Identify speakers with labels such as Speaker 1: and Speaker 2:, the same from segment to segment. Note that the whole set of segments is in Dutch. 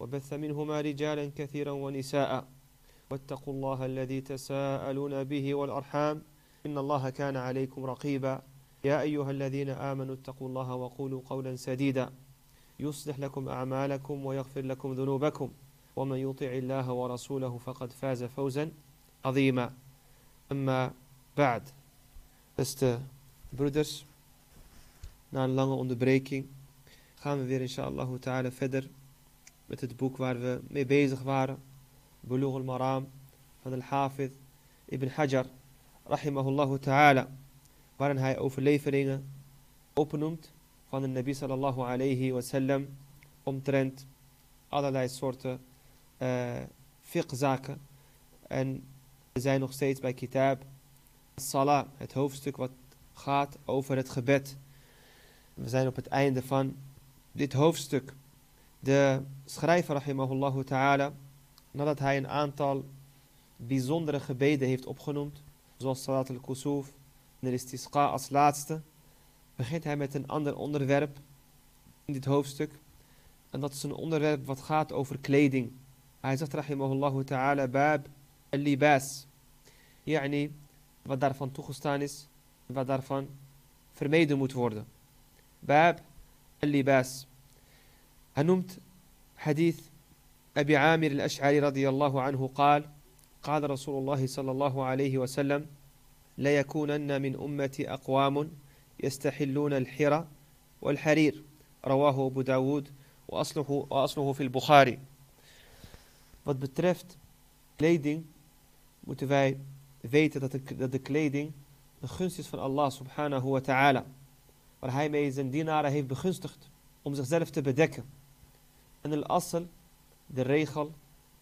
Speaker 1: وبث منهما رجالا كثيرا ونساء واتقوا الله الذي تساءلون به والأرحام إن الله كان عليكم رقيبا يا أيها الذين آمنوا اتقوا الله وقولوا قولا سديدا يصلح لكم أعمالكم ويغفر لكم ذنوبكم ومن يطع الله ورسوله فقد فاز فوزا عظيما أما بعد. Beste broeders, na een lange onderbreking gaan we weer inshallah ta'ala verder met het boek waar we mee bezig waren. Bulugh al-Maram van al-Hafidh Ibn Hajar rahimahullah ta'ala, waarin hij overleveringen opnoemt van de Nabi sallallahu alayhi wa sallam omtrent allerlei soorten fiqh-zaken. En we zijn nog steeds bij kitab Salah, het hoofdstuk wat gaat over het gebed. We zijn op het einde van dit hoofdstuk. De schrijver rahimahullah ta'ala, nadat hij een aantal bijzondere gebeden heeft opgenoemd, zoals Salat al-Kusuf en de Istisqa als laatste, begint hij met een ander onderwerp in dit hoofdstuk. En dat is een onderwerp wat gaat over kleding. Hij zegt rahimahullah ta'ala, bab al-libas, yani wat daarvan toegestaan is en wat daarvan vermeden moet worden. Bab al-libas. Hij noemt hadith Abi Amir al-Ash'ari radiyallahu anhu قال قال رسول الله صلى الله عليه وسلم لا يكونن من أمتي أقوام يستحلون الحرى والحرير رواه أبو داود وأصله في البخاري. Wat betreft kleding moeten wij weten dat de kleding een gunst is van Allah subhanahu wa ta'ala, waar hij mee zijn dienaren heeft begunstigd om zichzelf te bedekken. En al-asl, de regel,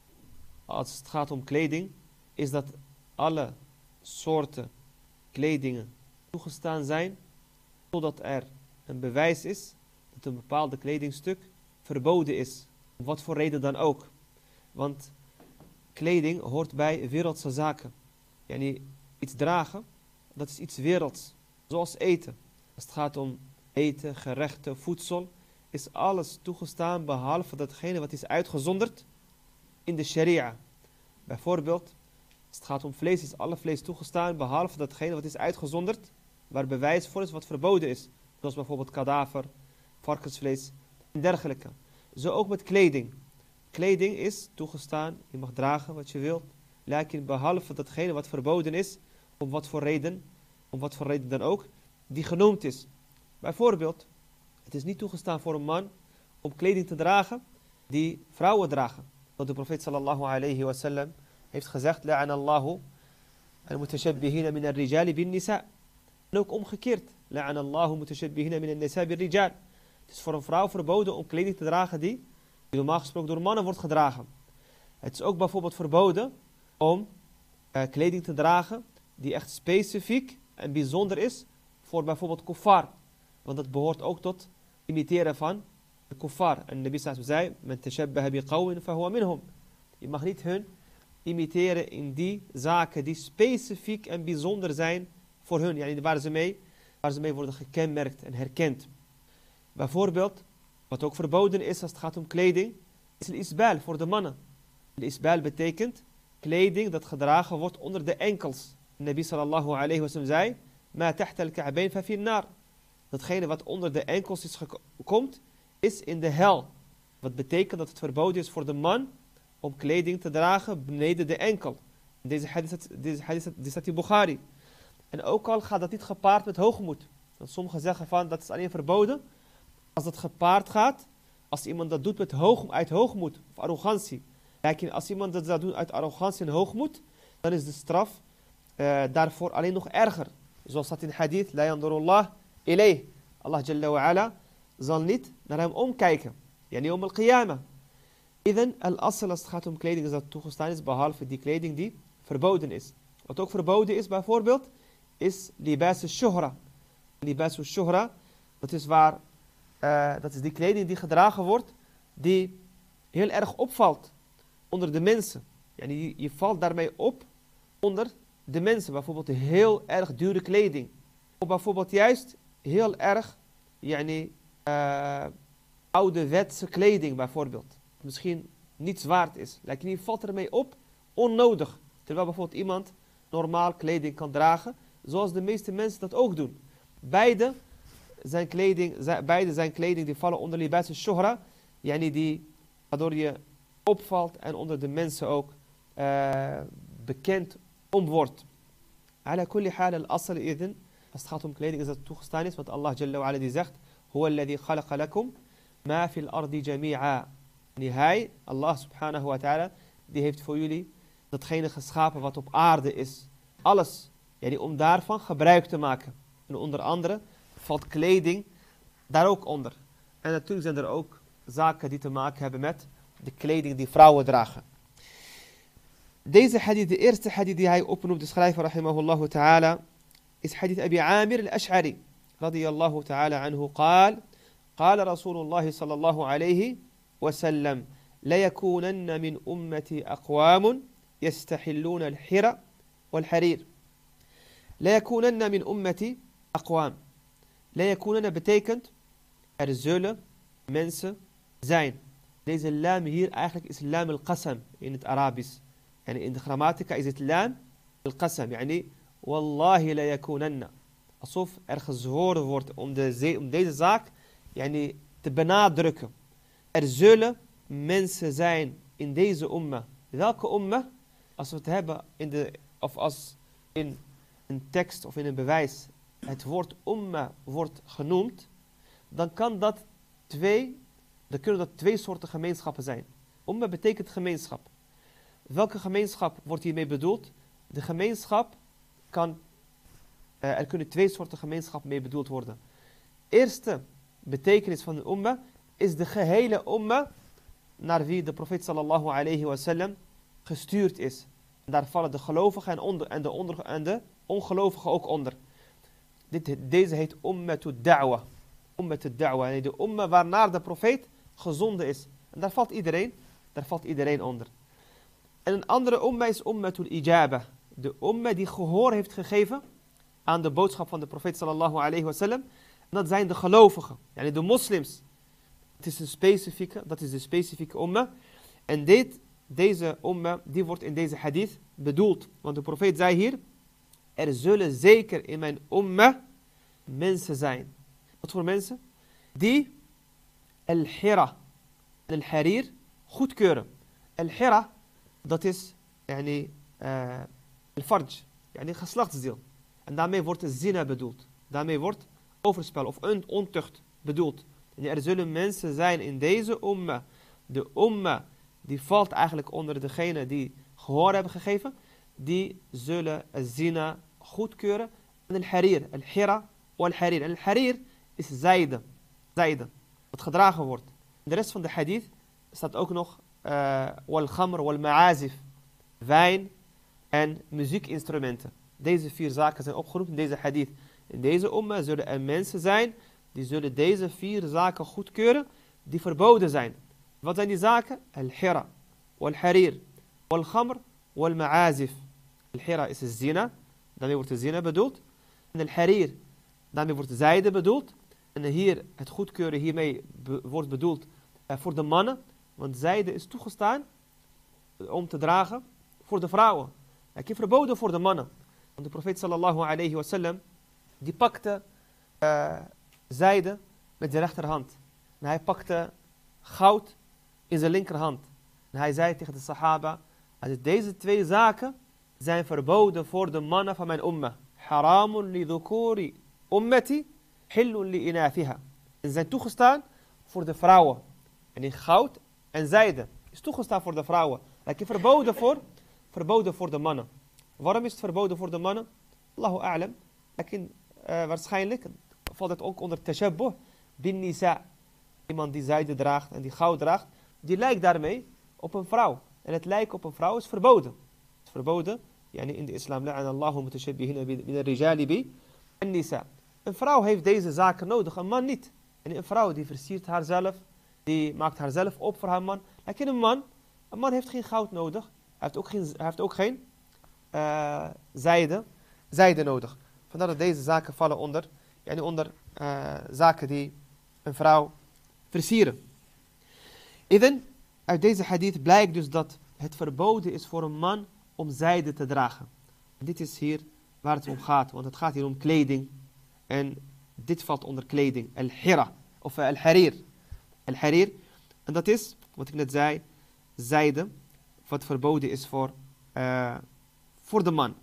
Speaker 1: als het gaat om kleding, is dat alle soorten kledingen toegestaan zijn, totdat er een bewijs is dat een bepaalde kledingstuk verboden is. Om wat voor reden dan ook. Want kleding hoort bij wereldse zaken. Yani iets dragen, dat is iets werelds. Zoals eten. Als het gaat om eten, gerechten, voedsel, is alles toegestaan behalve datgene wat is uitgezonderd in de sharia. Bijvoorbeeld, als het gaat om vlees, is alle vlees toegestaan behalve datgene wat is uitgezonderd, waar bewijs voor is wat verboden is. Zoals bijvoorbeeld kadaver, varkensvlees en dergelijke. Zo ook met kleding. Kleding is toegestaan, je mag dragen wat je wilt, lakin behalve datgene wat verboden is, om wat voor reden dan ook, die genoemd is. Bijvoorbeeld, het is niet toegestaan voor een man om kleding te dragen die vrouwen dragen. Want de profeet sallallahu alayhi wa sallam heeft gezegd, la'anallahu al-mutashabbihina min al-rijali bin nisa. En ook omgekeerd, la'anallahu mutashabbihina min al-nisa bin rijal. Het is voor een vrouw verboden om kleding te dragen die normaal gesproken door mannen wordt gedragen. Het is ook bijvoorbeeld verboden om kleding te dragen die echt specifiek en bijzonder is voor bijvoorbeeld kuffar. Want dat behoort ook tot imiteren van de kuffar. En de Nabi zei, men tashabbaha bi qawmin fahuwa minhum. Je mag niet hun imiteren in die zaken die specifiek en bijzonder zijn voor hun. Yani waar ze mee worden gekenmerkt en herkend. Bijvoorbeeld, wat ook verboden is als het gaat om kleding, is al-isbal voor de mannen. Al-isbal betekent kleding dat gedragen wordt onder de enkels. De Nabi sallallahu alayhi wa sallam zei, ma tahta al-ka'bayn fa fi an-nar. Datgene wat onder de enkels komt, is in de hel. Wat betekent dat het verboden is voor de man om kleding te dragen beneden de enkel. Deze hadith staat in Bukhari. En ook al gaat dat niet gepaard met hoogmoed. Want sommigen zeggen van dat is alleen verboden als dat gepaard gaat, als iemand dat doet uit hoogmoed of arrogantie. Als iemand dat doet uit arrogantie en hoogmoed, dan is de straf daarvoor alleen nog erger. Zoals staat in hadith, la yandurullah ilayh. Allah Jalla wa Ala zal niet naar hem omkijken. Yani om al-qiyamah. Iden al-asl als het gaat om kleding is dat toegestaan is, behalve die kleding die verboden is. Wat ook verboden is bijvoorbeeld, is libas al-shuhra. Libas al-shuhra, dat is die kleding die gedragen wordt, die heel erg opvalt onder de mensen. Yani je valt daarmee op onder de mensen. Bijvoorbeeld heel erg dure kleding. Of bijvoorbeeld juist heel erg ouderwetse kleding bijvoorbeeld. misschien niets waard is. Like, wie valt ermee op? Onnodig. Terwijl bijvoorbeeld iemand normaal kleding kan dragen, zoals de meeste mensen dat ook doen. Beide zijn kleding die vallen onder libas al-shuhra, yani waardoor je opvalt en onder de mensen ook bekend om wordt. Ala kulli hal al-asl idin, als het gaat om kleding is dat toegestaan is, want Allah Jalla wa Ala die zegt, huwa alladhi khalaqa lakum ma fil ardi jami'a. En hij, Allah subhanahu wa ta'ala, die heeft voor jullie datgene geschapen wat op aarde is. Alles. Yani om daarvan gebruik te maken. En onder andere valt kleding daar ook onder. En natuurlijk zijn er ook zaken die te maken hebben met de kleding die vrouwen dragen. Deze hadith, de eerste hadith die hij opnoemt, de schrijver rahimahullah ta'ala, is hadith Abi Amir al-Ash'ari radiyallahu ta'ala anhu qaal, قال رسول الله صلى الله عليه وسلم ليكونن من أمتي أقوام يستحلون الحرى والحرير. ليكونن من أمتي أقوام. ليكونن betekent er zullen mensen zijn. Deze lam hier eigenlijk is lam al-qasam in het Arabisch. En in de grammatica is het lam al-qasam. Yani wallahi la yakunanna. Alsof er gezworen wordt om deze zaak yani te benadrukken. Er zullen mensen zijn in deze umma. Welke umma? Als we het hebben als in een tekst of in een bewijs het woord umma wordt genoemd, dan kunnen dat twee soorten gemeenschappen zijn. Umma betekent gemeenschap. Welke gemeenschap wordt hiermee bedoeld? De gemeenschap er kunnen twee soorten gemeenschap mee bedoeld worden. Eerste betekenis van de umma is de gehele umma naar wie de profeet sallallahu alayhi wa sallam gestuurd is. En daar vallen de gelovigen en de ongelovigen ook onder. Deze heet ummatud da'wa. Ummatud da'wa. De umma waarnaar de profeet gezonden is. En daar valt iedereen onder. En een andere umma is ummatul ijaba. De umma die gehoor heeft gegeven aan de boodschap van de profeet sallallahu alayhi wa sallam. En dat zijn de gelovigen. Yani de moslims. Dat is de specifieke umma. En deze umma, die wordt in deze hadith bedoeld. Want de profeet zei hier, er zullen zeker in mijn umma mensen zijn. Wat voor mensen? Die al-hira en al-harir goedkeuren. Al-hira, dat is al-farj, yani geslachtsdeel. En daarmee wordt de zina bedoeld. Daarmee wordt overspel of ontucht bedoeld. En er zullen mensen zijn in deze umma. De umma die valt eigenlijk onder degene die gehoor hebben gegeven. Die zullen zina goedkeuren. En al-harir, al-hira wal-harir. En al-harir is zijde. Wat gedragen wordt. In de rest van de hadith staat ook nog wal-khamr wal-ma'azif. Wijn en muziekinstrumenten. Deze 4 zaken zijn opgeroepen in deze hadith. In deze umma zullen er mensen zijn die zullen deze 4 zaken goedkeuren die verboden zijn. Wat zijn die zaken? Al-hira, wal-harir, wal-khamr, wal-ma'azif. Al-hira is de zina, daarmee wordt de zina bedoeld. En al-harir, daarmee wordt de zijde bedoeld. En hier, het goedkeuren hiermee wordt bedoeld voor de mannen. Want zijde is toegestaan om te dragen voor de vrouwen. Het is verboden voor de mannen. Want de profeet sallallahu alayhi wa sallam, die pakte zijde met de rechterhand. En hij pakte goud in zijn linkerhand. En hij zei tegen de sahaba, deze 2 zaken zijn verboden voor de mannen van mijn umma. Haramun li dhukuri ummati, hillun li inathiha. En zijn toegestaan voor de vrouwen. En in goud en zijde is toegestaan voor de vrouwen. Het is verboden voor de mannen. Waarom is het verboden voor de mannen? Allahu a'lam. Waarschijnlijk valt het ook onder tashabbuh bin nisa. Iemand die zijde draagt en die goud draagt, die lijkt daarmee op een vrouw. En het lijken op een vrouw is verboden. Het is verboden, yani in de islam, la'an Allahu mutashabbihina min ar-rijali bi an-nisa. Een vrouw heeft deze zaken nodig, een man niet. En een vrouw die versiert haarzelf, die maakt haarzelf op voor haar man. Een man heeft geen goud nodig. Hij heeft ook geen zijde nodig. Vandaar dat deze zaken vallen onder zaken die een vrouw versieren. Iden, Uit deze hadith blijkt dus dat het verboden is voor een man om zijde te dragen. En dit is hier waar het om gaat, want het gaat hier om kleding. En dit valt onder kleding, al-hira, of al-harir. Al-harir, en dat is, wat ik net zei, zijde, wat verboden is voor de man.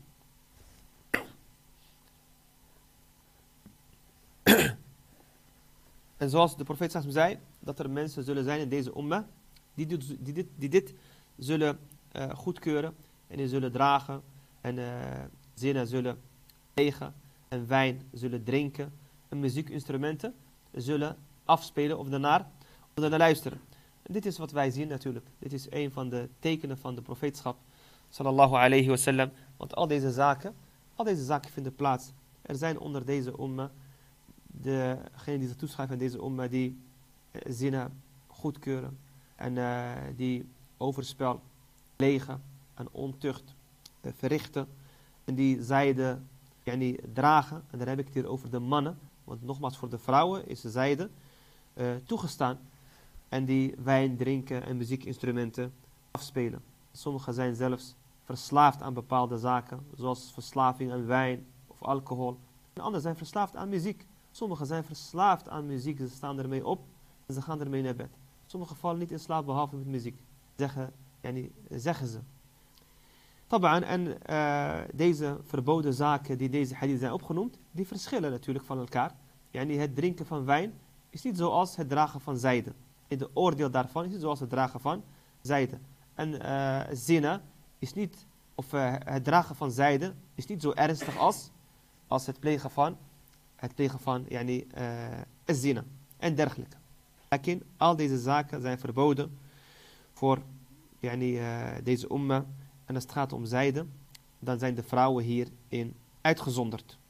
Speaker 1: En zoals de profeet zei, dat er mensen zullen zijn in deze umma die dit zullen goedkeuren en die zullen dragen en zinnen zullen plegen en wijn zullen drinken en muziekinstrumenten zullen afspelen of daarnaar luisteren. En dit is wat wij zien natuurlijk. Dit is een van de tekenen van de profeetschap sallallahu alayhi wasallam. Want al deze zaken vinden plaats. Er zijn onder deze umma degenen die zich toeschrijven aan deze umma die zinnen goedkeuren en die overspel plegen en ontucht verrichten en die zijde dragen. En dan heb ik het hier over de mannen, want nogmaals voor de vrouwen is de zijde toegestaan en die wijn drinken en muziekinstrumenten afspelen. Sommigen zijn zelfs verslaafd aan bepaalde zaken, zoals verslaving aan wijn of alcohol. En anderen zijn verslaafd aan muziek. Sommigen zijn verslaafd aan muziek, ze staan ermee op en ze gaan ermee naar bed. Sommigen vallen niet in slaap behalve met muziek, zeggen ze. Taban, en deze verboden zaken die deze hadith zijn opgenoemd, die verschillen natuurlijk van elkaar. Het drinken van wijn is niet zoals het dragen van zijde. De oordeel daarvan is niet zoals het dragen van zijde. En zina is niet, of het dragen van zijde is niet zo ernstig als het plegen van zina en dergelijke. Lakin, al deze zaken zijn verboden voor deze umma. En als het gaat om zijde, dan zijn de vrouwen hierin uitgezonderd.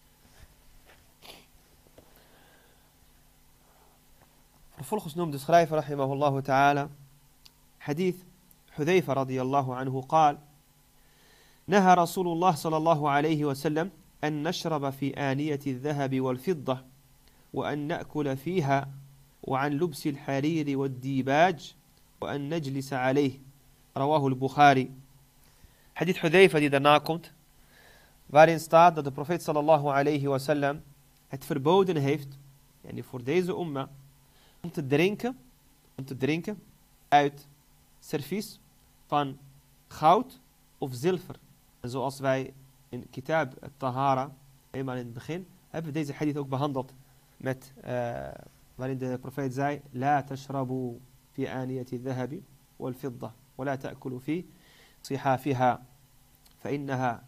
Speaker 1: Vervolgens noemt de schrijver rahimahullah ta'ala hadith Hudhayfa radiyallahu anhu qaal نهى رسول الله صلى الله عليه وسلم أن نشرب في آنية الذهب والفضة وأن نأكل فيها وعن لبس الحرير والديباج وأن نجلس عليه رواه البخاري. Hadith Hudhayfa die daarna komt, waarin staat dat de profeet sallallahu alayhi wa sallam het verboden heeft, voor deze umma, om te drinken uit servies van goud of zilver. En zoals wij in Kitab al-Tahara, eenmaal in het begin, hebben we deze hadith ook behandeld met, waarin de profeet zei, La tashrabu fi aniyati dhahabi wal fidda, wa la ta'kulu fi صحافها فإنها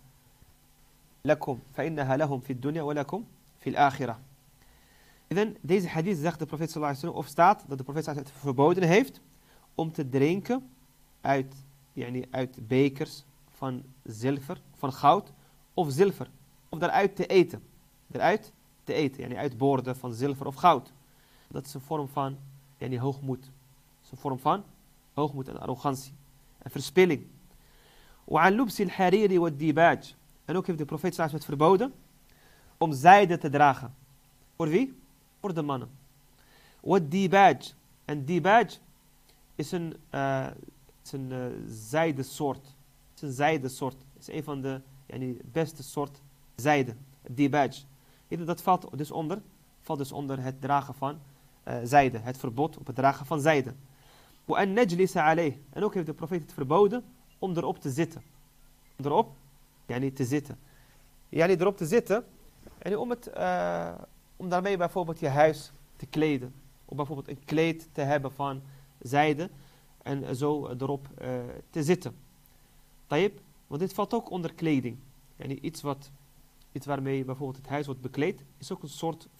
Speaker 1: لهم في الدنيا ولكم في الآخرة. Then, deze hadith zegt de profeet sallallahu alaihi wasallam, of staat dat de profeet sallallahu alaihi wasallam het verboden heeft om te drinken uit bekers van zilver, van goud of zilver. Of daaruit te eten. Uit borden van zilver of goud. Dat is een vorm van hoogmoed. Dat is een vorm van hoogmoed en arrogantie en verspilling. وعن لبس الحرير والديباج. En ook heeft de profeet sallallahu alaihi wasallam het verboden om zijde te dragen. Voor wie? Voor de mannen. والديباج. En dibaj is een zijdesoort. Het is een zijdesoort. Het is een van de beste soort zijde. Dibaj. Dat valt dus onder het dragen van zijde. Het verbod op het dragen van zijde. وأن نجلس عليه. En ook heeft de profeet het verboden om erop te zitten. Erop te zitten. Om daarmee bijvoorbeeld je huis te kleden. Of bijvoorbeeld een kleed te hebben van zijde. En zo erop te zitten. Tayyib, want dit valt ook onder kleding. Iets waarmee bijvoorbeeld het huis wordt bekleed. Is ook een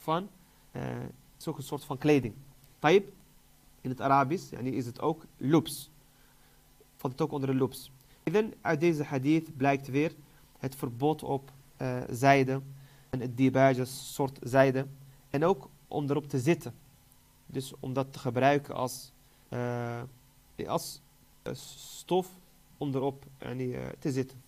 Speaker 1: soort van kleding. Tayyib, in het Arabisch is het ook lubs. Valt het ook onder de lubs. Uit deze hadith blijkt weer het verbod op zijde en het dibaj, een soort zijde. En ook om erop te zitten. Dus om dat te gebruiken als stof om erop te zitten.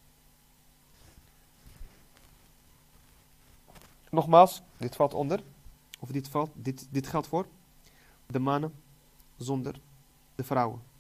Speaker 1: Nogmaals, dit valt onder, of dit geldt voor de mannen zonder de vrouwen.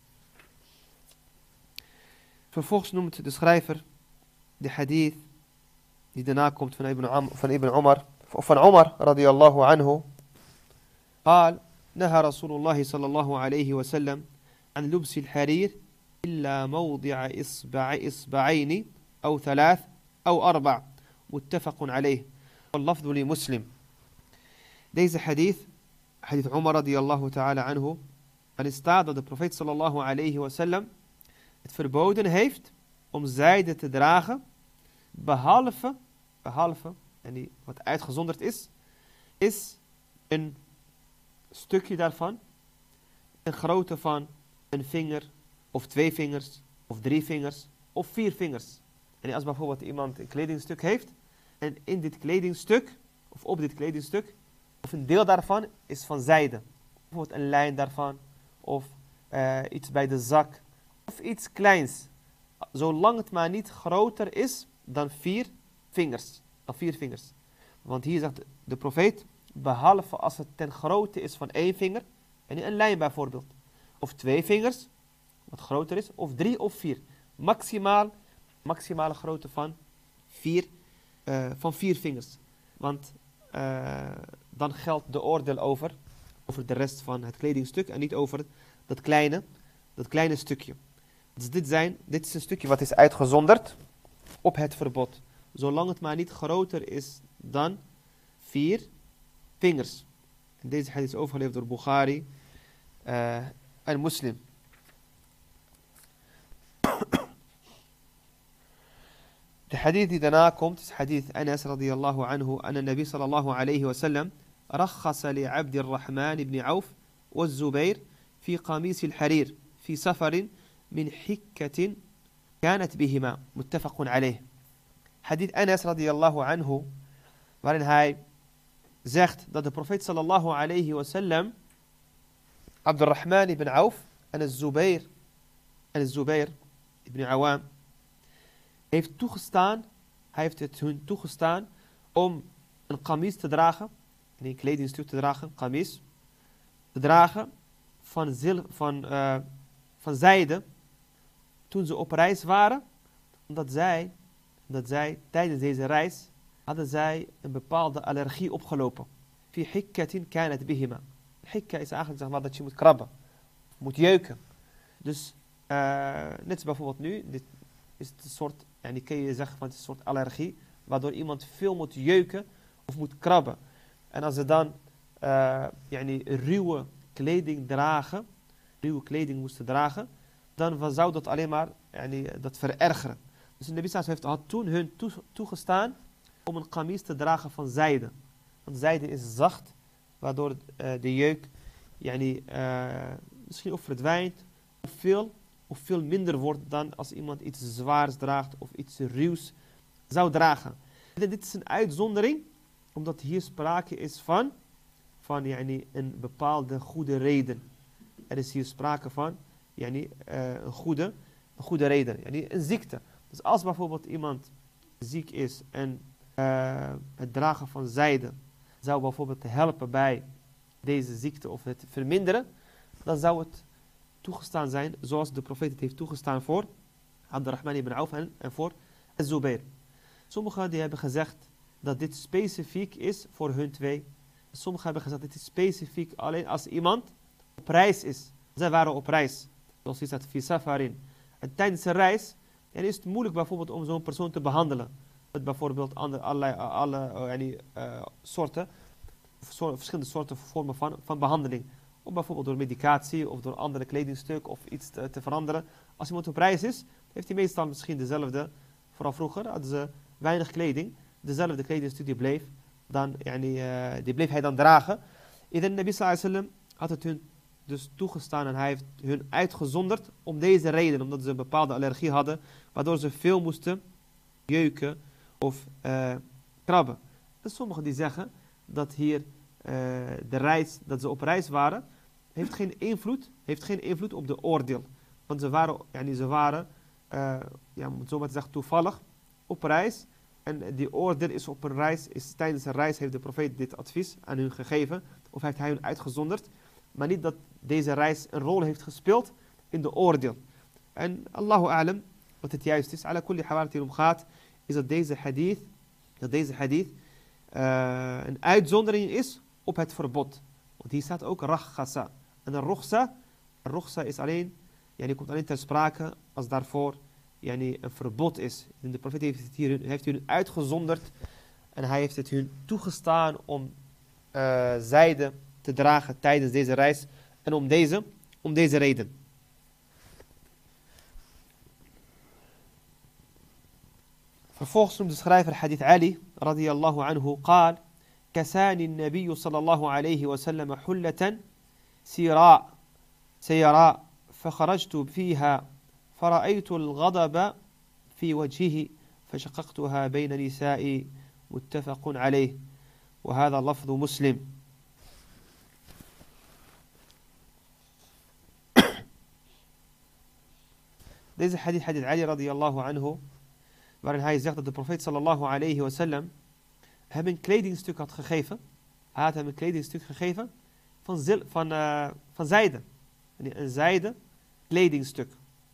Speaker 1: Vervolgens noemt de schrijver de hadith die daarna komt van Ibn Umar, of van Umar radiyallahu anhu. قال نهى رسول الله صلى الله عليه وسلم عن لبس الحرير إلا موضع إصبعين أو ثلاث أو أربع متفق عليه واللفظ لمسلم. Deze hadith Umar radiyallahu ta'ala anhu, en staat dat de profeet sallallahu alayhi wa sallam het verboden heeft om zijde te dragen, behalve en wat uitgezonderd is een stukje daarvan, een grootte van een vinger, of 2 vingers, of 3 vingers, of 4 vingers. En als bijvoorbeeld iemand een kledingstuk heeft, en in dit kledingstuk, of op dit kledingstuk, of een deel daarvan is van zijde. Bijvoorbeeld een lijn daarvan, of iets bij de zak, of iets kleins. Zolang het maar niet groter is dan 4 vingers. Want hier zegt de profeet, behalve als het ten grootte is van 1 vinger, en een lijn bijvoorbeeld. Of 2 vingers, wat groter is, of 3 of 4. Maximale grootte van 4 vingers. Want dan geldt de oordeel over de rest van het kledingstuk en niet over dat kleine stukje. Dus dit is een stukje wat is uitgezonderd op het verbod. Zolang het maar niet groter is dan 4 vingers. En deze hadith is overgeleverd door Bukhari en Muslim. De hadith die daarna komt is hadith Anas radiyallahu anhu anna nabi sallallahu alayhi wa sallam rakhasa li Abd al-Rahman ibn Auf wa Zubair fi qamis al-harir fi safarin min hikkatin kanat bihima muttafaqun alayh. Hadith Anas radiyallahu anhu, waarin hij zegt dat de profeet sallallahu alayhi wa sallam Abd al-Rahman ibn Auf en Zubair ibn Awam heeft toegestaan, hij heeft het hun toegestaan om een qamis te dragen, een kledingstuk te dragen, qamis, te dragen van zijde toen ze op reis waren, omdat zij tijdens deze reis hadden zij een bepaalde allergie opgelopen. Fi hikkatin kanat bihima. Hikka is eigenlijk zeg maar dat je moet krabben, moet jeuken. Dus net als bijvoorbeeld nu, dit is het een soort, en die kun je zeggen van het is een soort allergie, waardoor iemand veel moet jeuken of moet krabben. En als ze dan ruwe kleding moesten dragen, dan zou dat alleen maar dat verergeren. Dus de Nabi had toen hun toegestaan om een qamis te dragen van zijde. Want zijde is zacht, waardoor de jeuk misschien of verdwijnt of veel minder wordt dan als iemand iets zwaars draagt of iets ruws zou dragen. En dit is een uitzondering, omdat hier sprake is van een bepaalde goede reden. Er is hier sprake van een goede reden, een ziekte. Dus als bijvoorbeeld iemand ziek is en het dragen van zijde zou bijvoorbeeld helpen bij deze ziekte of het verminderen, dan zou het toegestaan zijn zoals de profeet het heeft toegestaan voor Abdurrahman ibn Auf en voor Zubair. Sommigen die hebben gezegd dat dit specifiek is voor hun twee. Sommigen hebben gezegd dat dit is specifiek alleen als iemand op reis is. Zij waren op reis, zoals is dat fi safarin. En tijdens een reis is het moeilijk bijvoorbeeld om zo'n persoon te behandelen. Met bijvoorbeeld allerlei verschillende soorten vormen van behandeling. Of bijvoorbeeld door medicatie of door andere kledingstuk of iets te veranderen. Als iemand op reis is, heeft hij meestal misschien dezelfde, vooral vroeger hadden ze weinig kleding. Dezelfde kledingstuk die bleef hij dan dragen. En de Nabi sallallahu alayhi wa sallam had het hun dus toegestaan en hij heeft hun uitgezonderd om deze reden. Omdat ze een bepaalde allergie hadden, waardoor ze veel moesten jeuken of krabben. En sommigen die zeggen dat hier de reis, dat ze op reis waren, heeft geen invloed op de oordeel. Want ze waren om het zo maar te zeggen, toevallig op reis. En die oordeel is op een reis, tijdens een reis heeft de profeet dit advies aan hun gegeven. Of heeft hij hun uitgezonderd. Maar niet dat deze reis een rol heeft gespeeld in de oordeel. En Allahu a'lam, wat het juist is. Ala kulli haal waar het hier om gaat, is dat deze hadith een uitzondering is op het verbod. Want hier staat ook rakhasa. En een rukhsa is alleen, komt alleen ter sprake als daarvoor een verbod is. En de profeet heeft hun uitgezonderd en hij heeft het hun toegestaan om zijde te dragen tijdens deze reis en om deze reden. Vervolgens noemt de schrijver hadith Ali radiyallahu anhu qaal كساني النبي صلى الله عليه وسلم حلة سيراء فخرجت فيها فرأيت الغضب في وجهه فشققتها بين نسائي متفق عليه وهذا لفظ مسلم. Deze hadith Ali radiyallahu anhu, waarin hij zegt dat de profeet sallallahu alayhi wa sallam hem een kledingstuk had gegeven. Hij had hem een kledingstuk gegeven van zijde. Een zijde kledingstuk.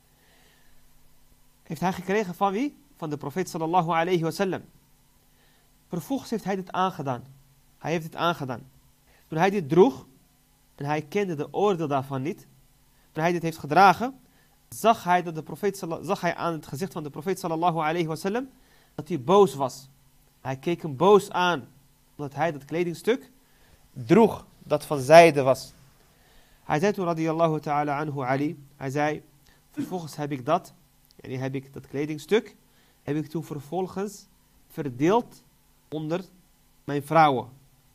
Speaker 1: Heeft hij gekregen van wie? Van de profeet sallallahu alayhi wa sallam. Vervolgens heeft hij dit aangedaan. Hij heeft dit aangedaan. Toen hij dit droeg, en hij kende de oordeel daarvan niet, toen hij dit heeft gedragen, zag hij aan het gezicht van de profeet sallallahu alayhi wa sallam dat hij boos was. Hij keek hem boos aan, omdat hij dat kledingstuk droeg, dat van zijde was. Hij zei toen radiyallahu ta'ala anhu Ali, hij zei, vervolgens heb ik dat kledingstuk, heb ik toen vervolgens verdeeld onder mijn vrouwen.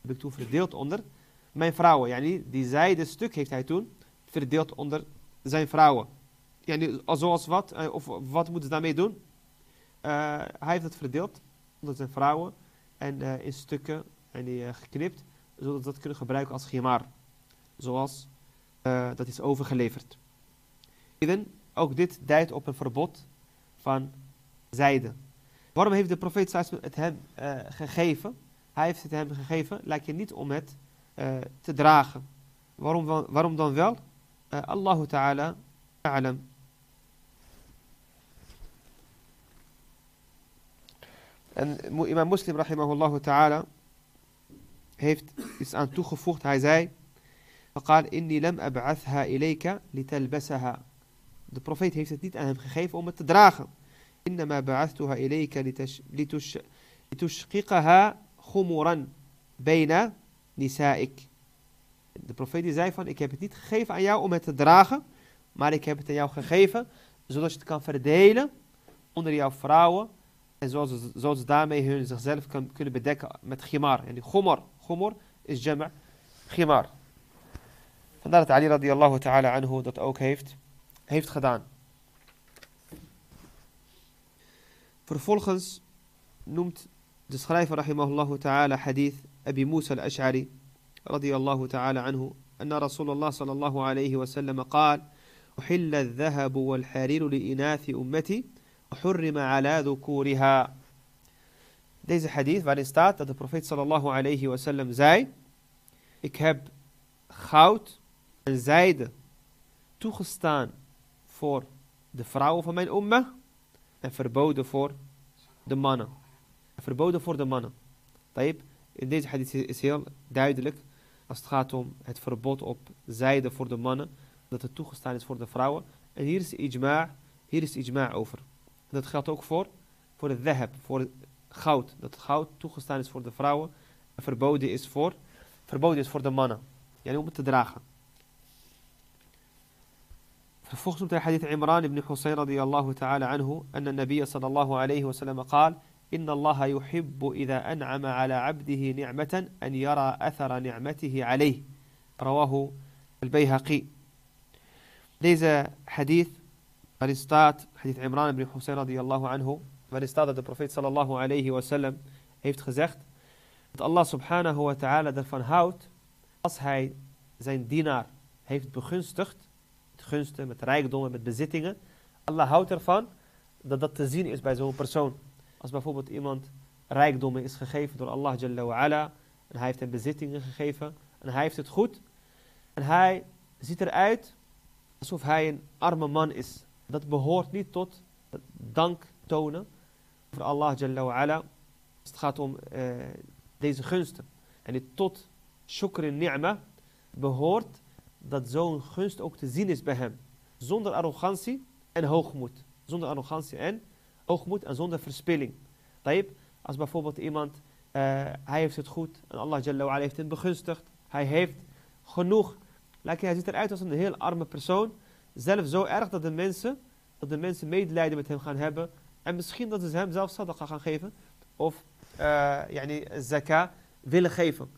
Speaker 1: Die zijde stuk heeft hij toen verdeeld onder zijn vrouwen. Zoals wat? Of wat moeten ze daarmee doen? Hij heeft het verdeeld onder zijn vrouwen en in stukken geknipt, zodat ze dat kunnen gebruiken als khimar. Zoals dat is overgeleverd. Ook dit duidt op een verbod van zijde. Waarom heeft de profeet het hem gegeven? Hij heeft het hem gegeven, lijkt je niet om het te dragen. Waarom dan wel? Allahu ta'ala a'lam. En imam Muslim rahimahullah ta'ala heeft iets aan toegevoegd. Hij zei, فقال إني لم أبعثها إليك لتلبسها. De profeet heeft het niet aan hem gegeven om het te dragen. إنما بعثتها إليك لتشققها خمرا بين نسائك. De profeet die zei van, ik heb het niet gegeven aan jou om het te dragen, maar ik heb het aan jou gegeven, zodat je het kan verdelen onder jouw vrouwen, en zodat ze daarmee zichzelf kunnen bedekken met khimar. En die khumar is jama' khimar. Vandaar dat Ali radiyallahu ta'ala anhu dat ook heeft gedaan. Vervolgens noemt de schrijver rahimahullahu ta'ala hadith Abi Musa al-Ash'ari radiyallahu ta'ala anhu anna Rasulullah sallallahu alayhi wa sallam qaal أحل الذهب والحرير لإناث أمتي وحرم على ذكورها. Deze hadith waarin staat dat de profeet sallallahu alayhi wa sallam zei, ik heb goud en zijde toegestaan voor de vrouwen van mijn umma en verboden voor de mannen. In deze hadith is heel duidelijk, als het gaat om het verbod op zijde voor de mannen, dat het toegestaan is voor de vrouwen. En hier is ijma' over. Dat geldt ook voor het dhahab, voor het goud. Dat het goud toegestaan is voor de vrouwen en verboden is voor de mannen. Om het te dragen. Vervolgens noemt hij hadith Imran ibn Husayn radiyallahu ta'ala anhu anna nabiyya sallallahu alayhi wa sallam qaal inna allaha yuhibbu idha an'ama ala abdihi ni'matan an yara athara ni'matihi alayhi. Rawahu al-Bayhaqi. Deze hadith waarin staat, hadith Imran ibn Husayn radiyallahu anhu, waarin staat dat de profeet sallallahu alayhi wa sallam heeft gezegd dat Allah subhanahu wa ta'ala ervan houdt als hij zijn dienaar heeft begunstigd, met gunsten, met rijkdommen, met bezittingen. Allah houdt ervan dat dat te zien is bij zo'n persoon. Als bijvoorbeeld iemand rijkdommen is gegeven door Allah Jalla wa Ala, en hij heeft hem bezittingen gegeven, en hij heeft het goed, en hij ziet eruit alsof hij een arme man is. Dat behoort niet tot dank tonen voor Allah Jalla wa Ala. Als het gaat om deze gunsten. En dit tot shukr en ni'ma behoort dat zo'n gunst ook te zien is bij hem. Zonder arrogantie en hoogmoed. Zonder arrogantie en hoogmoed en zonder verspilling. Taib, als bijvoorbeeld iemand, hij heeft het goed en Allah Jalla wa Ala heeft hem begunstigd. Hij heeft genoeg. Hij ziet eruit als een heel arme persoon. Zelfs zo erg dat de mensen medelijden met hem gaan hebben. En misschien dat ze hem zelf sadaqa gaan geven. Of zakah willen geven.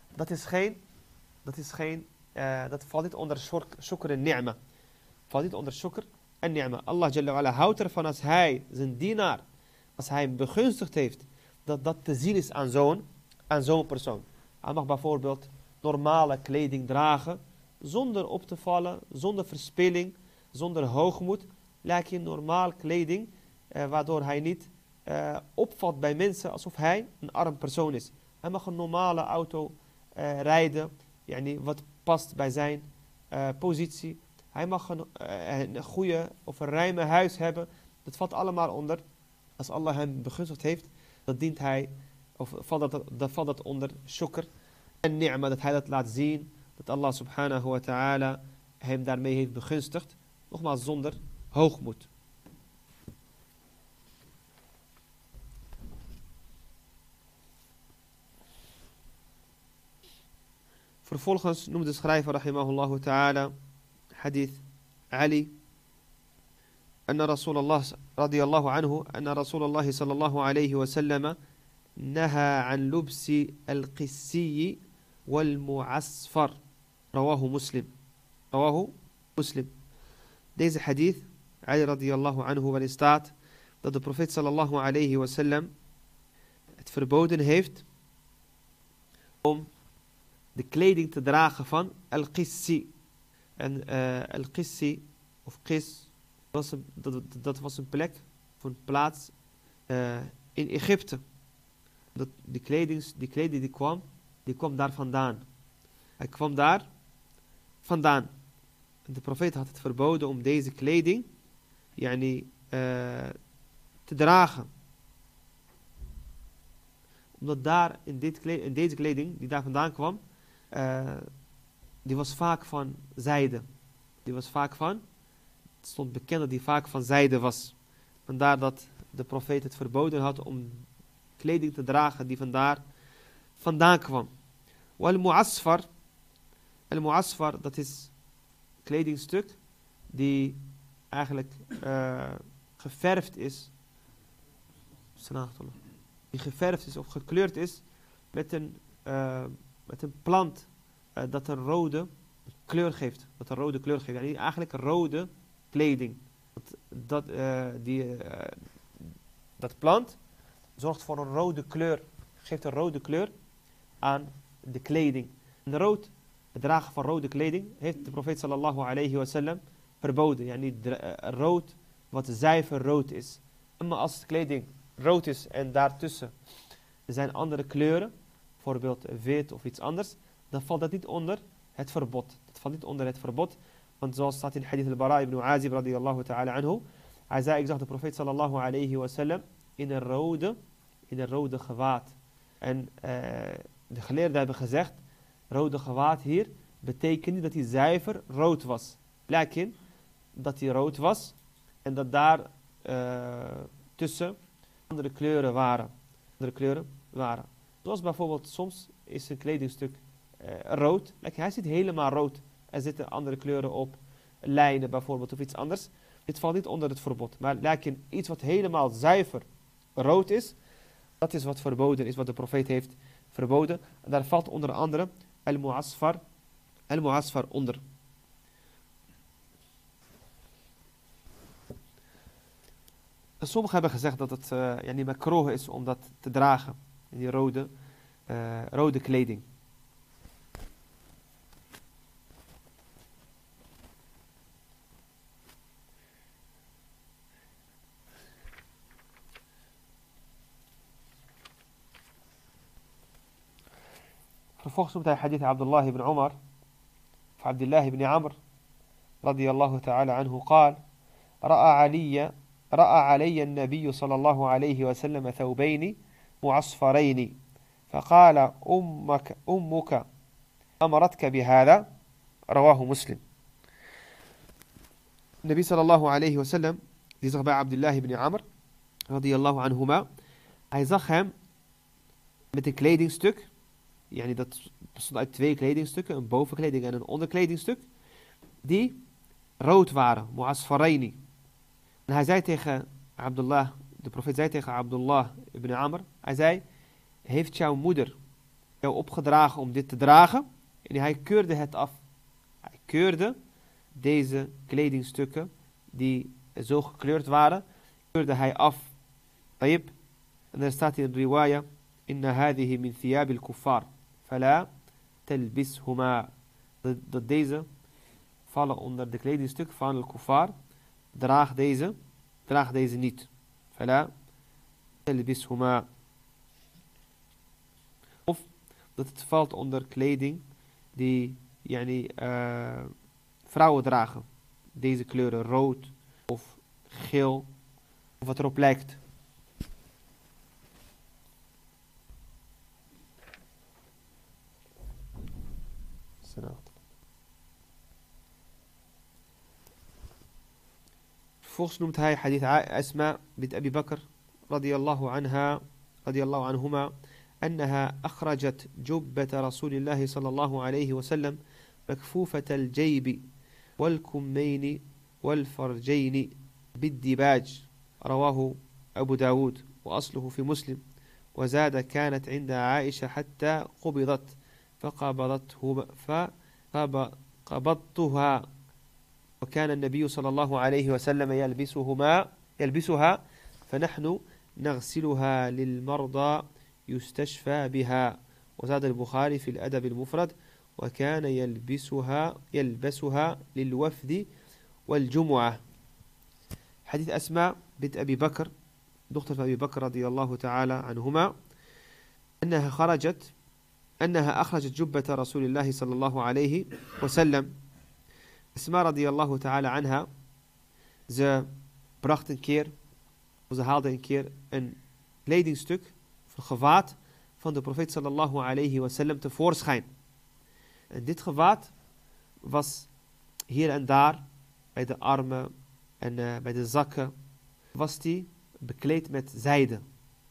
Speaker 1: Dat valt niet onder shukr en ni'ma. Valt niet onder shukr en ni'ma. Allah Jalla wa Ala houdt ervan als hij zijn dienaar, als hij hem begunstigd heeft, dat te zien is aan zo'n persoon. Hij mag bijvoorbeeld normale kleding dragen, zonder op te vallen, zonder verspilling, zonder hoogmoed. Lakin normaal kleding, waardoor hij niet opvalt bij mensen alsof hij een arm persoon is. Hij mag een normale auto rijden, wat past bij zijn positie. Hij mag een goede of een ruime huis hebben. Dat valt allemaal onder. Als Allah hem begunstigd heeft, dat dient hij, of valt dat onder shukr en ni'ma, dat hij dat laat zien, dat Allah subhanahu wa ta'ala hem daarmee heeft begunstigd. Nogmaals, zonder hoogmoed. Vervolgens noemt de schrijver rahimahullah ta'ala hadith Ali أن رسول الله رضي الله عنه أن رسول الله صلى الله عليه وسلم نهى عن لبس القسي والمعصفر رواه مسلم. Deze hadith Ali radiyallahu anhu, waarin staat dat de profeet sallallahu alayhi wasallam het verboden heeft om de kleding te dragen van al-qissi. En al-qissi of qis, dat was een plek of een plaats in Egypte. Die kleding die kwam daar vandaan. Hij kwam daar vandaan. En de profeet had het verboden om deze kleding te dragen. Omdat daar in deze kleding die daar vandaan kwam, die was vaak van zijde. Het stond bekend dat die vaak van zijde was. Vandaar dat de profeet het verboden had om kleding te dragen die vandaan kwam. Al-mu'asfar, dat is kledingstuk die eigenlijk geverfd is. Die geverfd is of gekleurd is met een plant dat een rode kleur geeft. Eigenlijk rode kleding. Dat plant zorgt voor een rode kleur. Geeft een rode kleur aan de kleding. En het dragen van rode kleding heeft de profeet sallallahu alayhi wa sallam verboden. Rood wat zuiver rood is. Maar als de kleding rood is en daartussen zijn andere kleuren, bijvoorbeeld wit of iets anders, dan valt dat niet onder het verbod. Want zoals staat in hadith al-Bara ibn Azib radiyallahu ta'ala anhu, hij zei, ik zag de profeet sallallahu alayhi wa sallam in een rode gewaad. En de geleerden hebben gezegd, rode gewaad hier betekent niet dat hij zuiver rood was. Lakin dat hij rood was en dat daar tussen andere kleuren waren. Zoals bijvoorbeeld soms is een kledingstuk rood. Hij is niet helemaal rood. Er zitten andere kleuren op, lijnen bijvoorbeeld of iets anders. Dit valt niet onder het verbod. Maar iets wat helemaal zuiver rood is, dat is wat verboden is, wat de profeet heeft verboden. En daar valt onder andere al-mu'asfar onder. En sommigen hebben gezegd dat het niet makroh is om dat te dragen. Die rode kleding. Vervolgens noemt hij hadith Abdullah ibn Umar of Abdullah ibn Amr radiyallahu ta'ala anhu قال رأى علي رأى علي النبي صلى الله عليه وسلم ثوبين معصفرين فقال أمك أمرتك بهذا رواه مسلم. Nabi sallallahu alayhi wa sallam, die zag bij Abdullah ibn Amr, radiyallahu anhuma. Hij zag hem met een kledingstuk. Yani dat bestond uit twee kledingstukken, een bovenkleding en een onderkledingstuk. Die rood waren, mu'asfaraini. En hij zei tegen Abdullah, de profeet zei tegen Abdullah ibn Amr, hij zei, heeft jouw moeder jou opgedragen om dit te dragen? En hij keurde het af. Hij keurde deze kledingstukken die zo gekleurd waren, keurde hij af. Tayyib. En er staat in de riwaya, inna hadihi min thiyab al-kuffar, fala talbishuma. Dat deze vallen onder de kledingstuk van al-kuffar, draag deze niet. Fala talbishuma. Of dat het valt onder kleding die vrouwen dragen. Deze kleuren rood of geel of wat erop lijkt. Vervolgens noemt hij hadith Asma bint Abi Bakr radiyallahu anhuma أنها أخرجت جبة رسول الله صلى الله عليه وسلم مكفوفة الجيب والكمين والفرجين بالدباج رواه أبو داود وأصله في مسلم وزاد كانت عند عائشة حتى قبضت فقبضتها وكان النبي صلى الله عليه وسلم يلبسها فنحن نغسلها للمرضى يستشفى بها وزاد البخاري في الأدب المفرد وكان يلبسها للوفد والجمعة. حديث أسماء بنت أبي بكر دختر أبي بكر رضي الله تعالى عنهما أنها أخرجت جبة رسول الله صلى الله عليه وسلم. Asma radiyallahu ta'ala anha, ze bracht een keer, of ze haalde een keer een kledingstuk, of een gewaad van de profeet sallallahu alayhi wasallam tevoorschijn. En dit gewaad was hier en daar, bij de armen en bij de zakken, was die bekleed met zijde.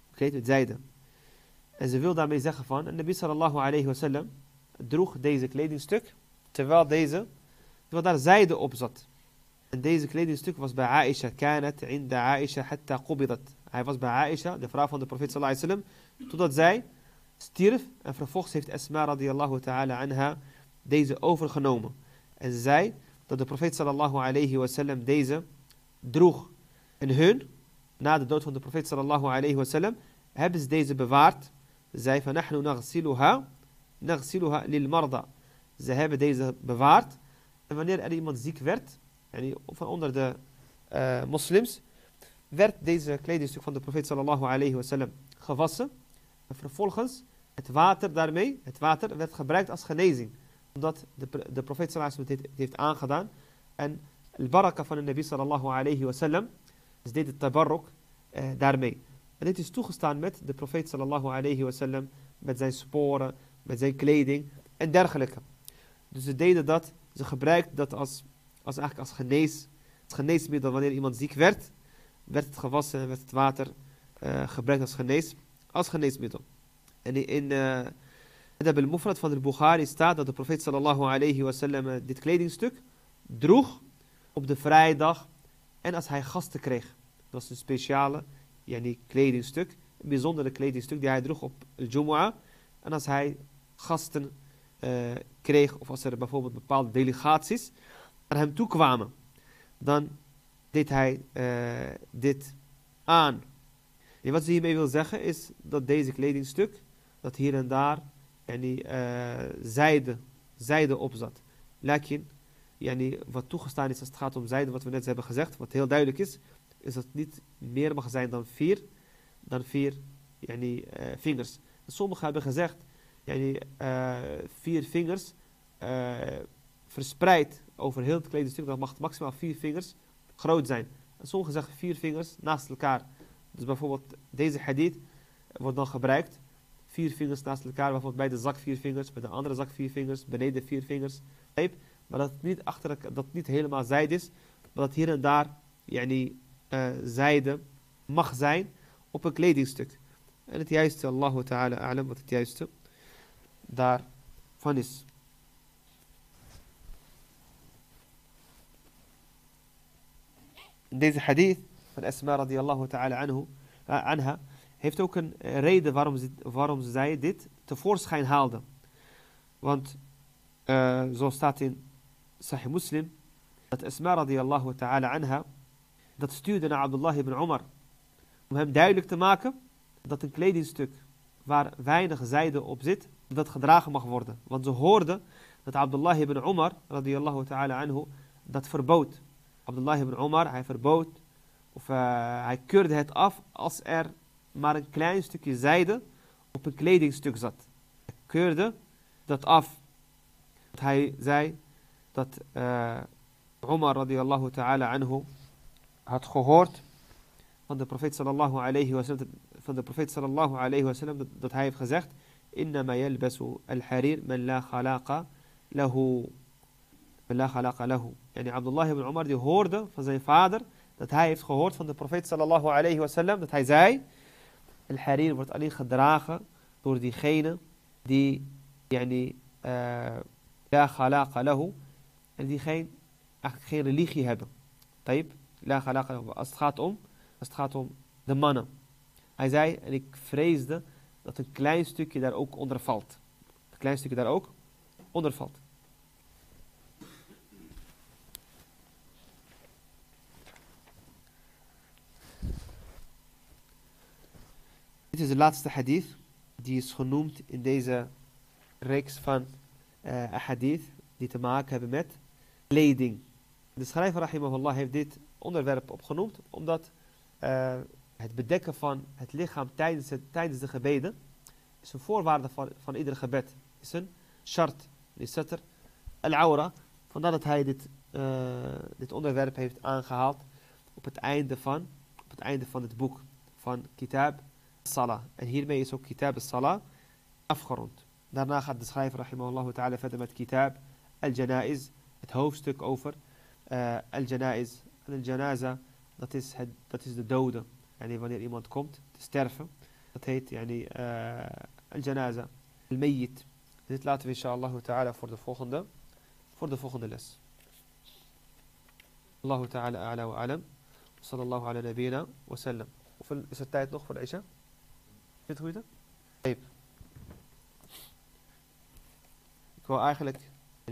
Speaker 1: En ze wil daarmee zeggen van, en Nabi sallallahu alayhi wasallam droeg deze kledingstuk, terwijl daar zijde op zat. En deze kledingstuk was bij Aisha. Kanat inda Aisha hatta qubidat. Hij was bij Aisha, de vrouw van de profeet sallallahu alayhi wasallam, totdat zij stierf. En vervolgens heeft Asma radiyallahu ta'ala anha deze overgenomen. En ze zei dat de profeet sallallahu alayhi wasallam deze droeg. En hun, na de dood van de profeet sallallahu alayhi wasallam, hebben ze deze bewaard. Ze zei van nahnu naghsiluha lil marda. Ze hebben deze bewaard. En wanneer er iemand ziek werd, van onder de moslims, werd deze kledingstuk van de profeet sallallahu alayhi wasallam gewassen. En vervolgens het water werd gebruikt als genezing. Omdat de profeet sallallahu alayhi wasallam het heeft aangedaan. En de baraka van de nabi sallallahu alayhi wasallam, dus deed het tabarruk daarmee. En dit is toegestaan met de profeet sallallahu alayhi wasallam, met zijn sporen, met zijn kleding en dergelijke. Dus ze deden dat. Ze gebruikten dat als geneesmiddel. Wanneer iemand ziek werd, werd het gewassen en werd het water gebruikt als geneesmiddel. En in Adab al-Mufrad van de Bukhari staat dat de profeet sallallahu alayhi wasallam dit kledingstuk droeg op de vrijdag en als hij gasten kreeg. Dat was een speciale kledingstuk, een bijzondere kledingstuk die hij droeg op al-Jumu'ah. En als hij gasten kreeg, of als er bijvoorbeeld bepaalde delegaties naar hem toe kwamen, dan deed hij dit aan. En wat ze hiermee wil zeggen is dat deze kledingstuk, dat hier en daar zijde op zat. Lakin, wat toegestaan is als het gaat om zijde, wat we net hebben gezegd, wat heel duidelijk is dat het niet meer mag zijn dan vier vingers. En sommigen hebben gezegd 4 vingers verspreid over heel het kledingstuk, dat mag maximaal 4 vingers groot zijn. En sommigen zeggen 4 vingers naast elkaar. Dus bijvoorbeeld deze hadith wordt dan gebruikt. 4 vingers naast elkaar, bijvoorbeeld bij de zak 4 vingers, bij de andere zak 4 vingers, beneden 4 vingers. Maar dat het niet, dat het niet helemaal zijde is, maar dat hier en daar zijde mag zijn op een kledingstuk. En het juiste, Allahu ta'ala a'lam, wat het juiste daarvan is. Deze hadith van Asma radiyallahu ta'ala anha heeft ook een reden waarom zij dit tevoorschijn haalde. Want zo staat in Sahih Muslim dat Asma radiyallahu ta'ala anha dat stuurde naar Abdullah ibn Umar om hem duidelijk te maken dat een kledingstuk waar weinig zijde op zit, dat gedragen mag worden. Want ze hoorden dat Abdullah ibn Umar radiyallahu ta'ala anhu dat verbood. Abdullah ibn Umar, hij verbood of hij keurde het af als er maar een klein stukje zijde op een kledingstuk zat. Hij keurde dat af. Hij zei dat Umar radiyallahu ta'ala anhu had gehoord van de profeet sallallahu alayhi wa sallam, dat hij heeft gezegd: innama yalbasu al-harir man la khalaqa lahu. Yani Abdullah ibn Umar die hoorde van zijn vader dat hij heeft gehoord van de profeet sallallahu alayhi wa sallam dat hij zei: al-harir wordt alleen gedragen door diegene die la khalaqa lahu, en die eigenlijk geen religie hebben. Tayyib, la khalaqa lahu, als het gaat om de mannen. Hij zei, en ik vreesde dat een klein stukje daar ook onder valt. Een klein stukje daar ook onder valt. Dit is de laatste hadith. Die is genoemd in deze reeks van hadith die te maken hebben met kleding. De schrijver rahimahullah heeft dit onderwerp opgenoemd omdat het bedekken van het lichaam tijdens de gebeden is een voorwaarde van ieder gebed. Is een shart, is satr, al-awra. Vandaar dat hij dit onderwerp heeft aangehaald op het einde van het boek van Kitab Salah. En hiermee is ook Kitab Salah afgerond. Daarna gaat de schrijver rahimahullah ta'ala verder met Kitab al-Janaiz, het hoofdstuk over al-Janaiz. Al-Janaza, dat is de dode. Wanneer iemand komt te sterven. Dat heet al-Janaza, al-Mayyit. Dit laten we inshallah ta'ala voor de volgende les. Allahu ta'ala a'la wa a'lam. Sallallahu ala nabiyina wa sallam. Hoeveel is er tijd nog voor de Isha? Is het goed? Ik wil eigenlijk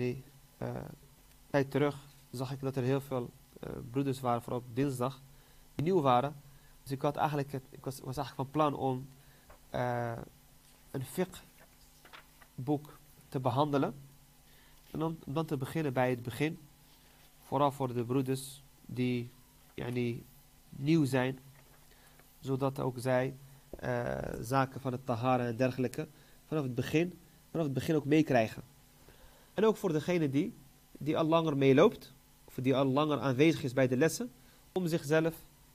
Speaker 1: tijd terug zag ik dat er heel veel broeders waren, vooral op dinsdag, die nieuw waren. Dus ik was eigenlijk van plan om een fiqh boek te behandelen. En om dan te beginnen bij het begin. Vooral voor de broeders die nieuw zijn. Zodat ook zij zaken van het tahara en dergelijke vanaf het begin ook meekrijgen. En ook voor degene die al langer meeloopt. Of die al langer aanwezig is bij de lessen. Om zichzelf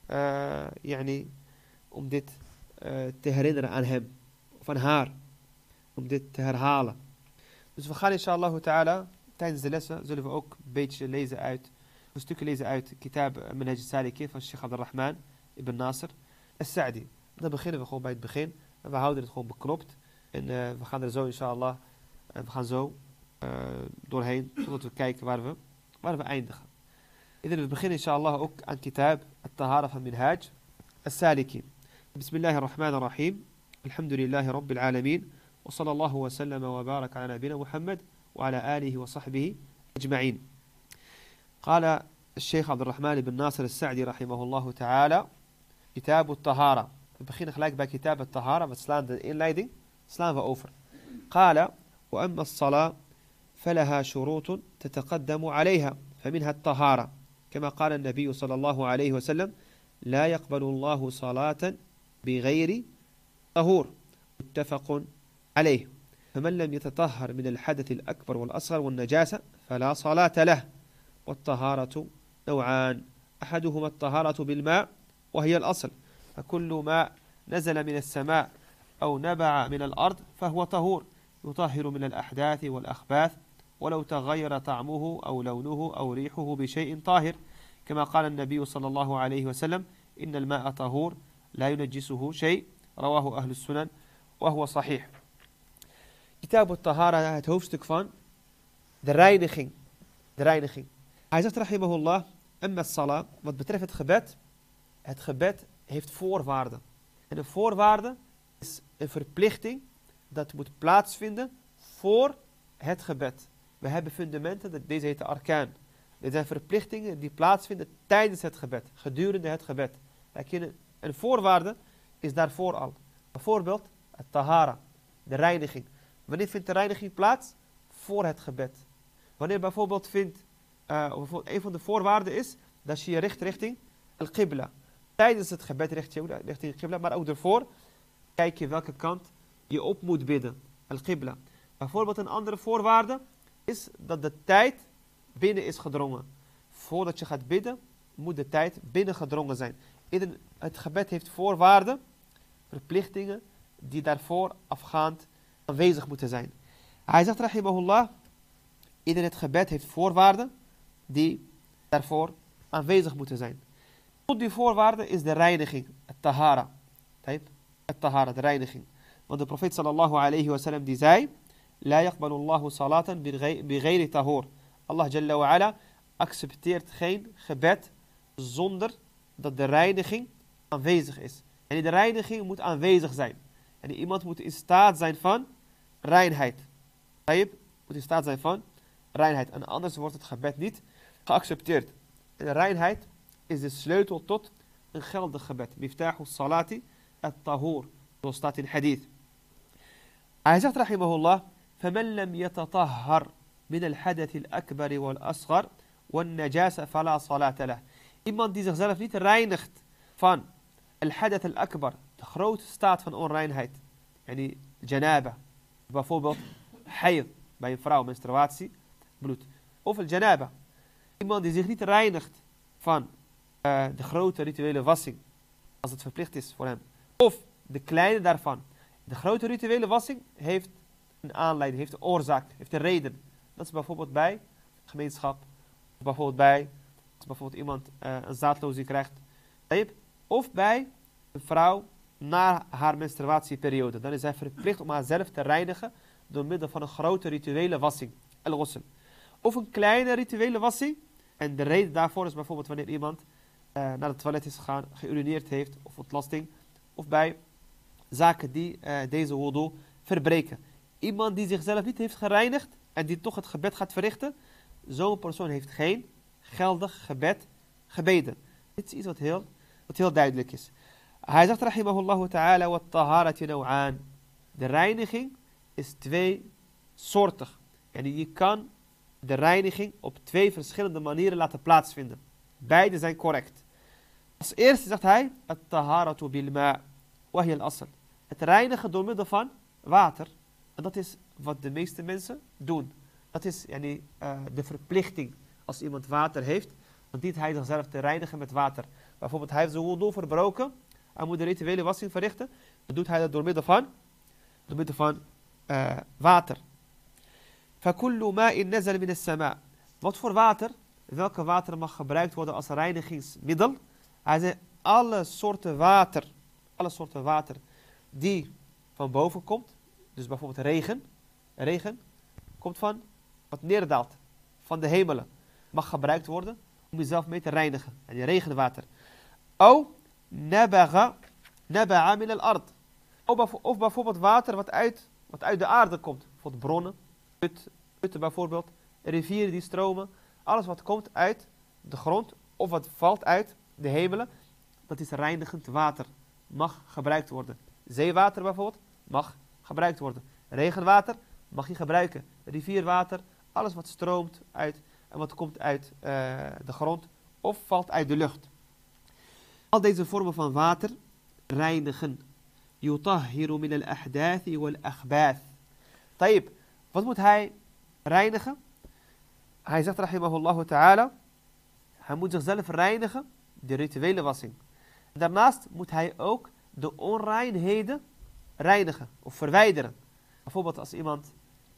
Speaker 1: om dit te herinneren aan hem. Of aan haar. Om dit te herhalen. Dus we gaan inshallah ta'ala tijdens de lessen zullen we ook een beetje een stukje lezen uit Kitab Manhaj al-Salikin van Sheikh Abdurrahman ibn Nasr al-Sa'di. Dan beginnen we gewoon bij het begin. En we houden het gewoon beknopt. En we gaan er zo inshallah. En we gaan zo doorheen totdat we kijken waar we eindigen. We beginnen inshallah ook aan Kitab al-Tahara van Manhaj al-Salikin. Bismillahirrahmanirrahim. Alhamdulillahi Rabbil Alameen. وصلى الله وسلم وبارك على نبينا محمد وعلى آله وصحبه أجمعين. قال الشيخ عبد الرحمن بن ناصر السعدي رحمه الله تعالى كتاب الطهارة. We beginnen gelijk bij Kitab al-Tahara. We slaan de inleiding over. قال وأما الصلاة فلها شروط تتقدم عليها فمنها الطهارة كما قال النبي صلى الله عليه وسلم لا يقبل الله صلاة بغير طهور متفق عليه فمن لم يتطهر من الحدث الأكبر والأصغر والنجاسة فلا صلاة له والطهارة نوعان أحدهما الطهارة بالماء وهي الأصل فكل ما نزل من السماء أو نبع من الأرض فهو طهور يطهر من الأحداث والأخباث ولو تغير طعمه أو لونه أو ريحه بشيء طاهر كما قال النبي صلى الله عليه وسلم إن الماء طهور لا ينجسه شيء رواه أهل السنن وهو صحيح. Kitab al-Tahara, het hoofdstuk van de reiniging. De reiniging. Hij zegt rahimahullah, amma salah, wat betreft het gebed heeft voorwaarden. En een voorwaarde is een verplichting dat moet plaatsvinden voor het gebed. We hebben fundamenten, deze heten arkaan. Dit zijn verplichtingen die plaatsvinden tijdens het gebed, gedurende het gebed. Een voorwaarde is daarvoor al. Bijvoorbeeld het tahara, de reiniging. Wanneer vindt de reiniging plaats? Voor het gebed. Wanneer bijvoorbeeld een van de voorwaarden is dat je richt richting al-qibla. Tijdens het gebed richt je richting al-qibla, maar ook daarvoor kijk je welke kant je op moet bidden. Al-qibla. Bijvoorbeeld een andere voorwaarde is dat de tijd binnen is gedrongen. Voordat je gaat bidden, moet de tijd binnen gedrongen zijn. Het gebed heeft voorwaarden, verplichtingen, die daarvoor afgaand aanwezig moeten zijn. Hij zegt rahimahullah, het gebed heeft voorwaarden die daarvoor aanwezig moeten zijn. Tot die voorwaarden is de reiniging, het tahara. Het tahara, de reiniging. Want de profeet sallallahu alayhi wa sallam die zei, la yaqbalu Allahu salatan bi ghayri tahur. Allah jalla wa ala accepteert geen gebed zonder dat de reiniging aanwezig is. En de reiniging moet aanwezig zijn. En iemand moet in staat zijn van reinheid. Moet in staat zijn van reinheid. En anders wordt het gebed niet geaccepteerd. En de reinheid is de sleutel tot een geldig gebed. Miftahu salati at-tahur. Zoals staat in hadith. Hij zegt rahimahullah, فَمَنْ لَمْ يَتَطَهَّرْ مِنَ الْحَدَثِ الْأَكْبَرِ وَالْأَصْغَرِ وَالنَّجَاسَ فَلَا صَلَاةَ لَهُ. Iemand die zichzelf niet reinigt van al-hadath al-akbar, de grote staat van onreinheid. En die janaba. Bijvoorbeeld hayd, bij een vrouw, menstruatie, bloed. Of al-janaba. Iemand die zich niet reinigt van de grote rituele wassing, als het verplicht is voor hem. Of de kleine daarvan. De grote rituele wassing heeft een aanleiding, heeft een oorzaak, heeft een reden. Dat is bijvoorbeeld bij gemeenschap. Of bijvoorbeeld als iemand een zaadlozing krijgt. Of bij een vrouw na haar menstruatieperiode. Dan is zij verplicht om haarzelf te reinigen door middel van een grote rituele wassing. Al-ghusl. Of een kleine rituele wassing. En de reden daarvoor is bijvoorbeeld wanneer iemand naar het toilet is gegaan, geurineerd heeft of ontlasting. Of bij zaken die deze wudu verbreken. Iemand die zichzelf niet heeft gereinigd en die toch het gebed gaat verrichten. Zo'n persoon heeft geen geldig gebed gebeden. Dit is iets wat heel duidelijk is. Hij zegt rahimahullah ta'ala wat taharati naw'an. De reiniging is tweesoortig. En je kan de reiniging op twee verschillende manieren laten plaatsvinden. Beide zijn correct. Als eerste zegt hij het taharatu bil ma' wa hiya al-asl. Het reinigen door middel van water. En dat is wat de meeste mensen doen. Dat is de verplichting. Als iemand water heeft, dan dient hij zichzelf te reinigen met water. Bijvoorbeeld hij heeft zijn wudu verbroken. Hij moet de rituele wassing verrichten. Dan doet hij dat door middel van water. فَكُلُّ مَاءٍ نَزَلَ مِنَ السَّمَاءِ. Wat voor water? Welke water mag gebruikt worden als reinigingsmiddel? Hij zei alle soorten water die van boven komt. Dus bijvoorbeeld regen. Regen komt van wat neerdaalt. Van de hemelen. Mag gebruikt worden om jezelf mee te reinigen. En die regenwater. Naba'a min al-ard. Of bijvoorbeeld water wat uit de aarde komt. Bijvoorbeeld bronnen, putten bijvoorbeeld, rivieren die stromen. Alles wat komt uit de grond of wat valt uit de hemelen. Dat is reinigend water. Mag gebruikt worden. Zeewater bijvoorbeeld mag gebruikt worden. Regenwater mag je gebruiken. Rivierwater, alles wat stroomt uit en wat komt uit de grond of valt uit de lucht. Al deze vormen van water reinigen. Yutahhiru min al-ahdathi wal-akhbath. Tayyib, wat moet hij reinigen? Hij zegt rahimahullah ta'ala, Hij moet zichzelf reinigen, de rituele wassing. Daarnaast moet hij ook de onreinheden reinigen of verwijderen. Bijvoorbeeld als iemand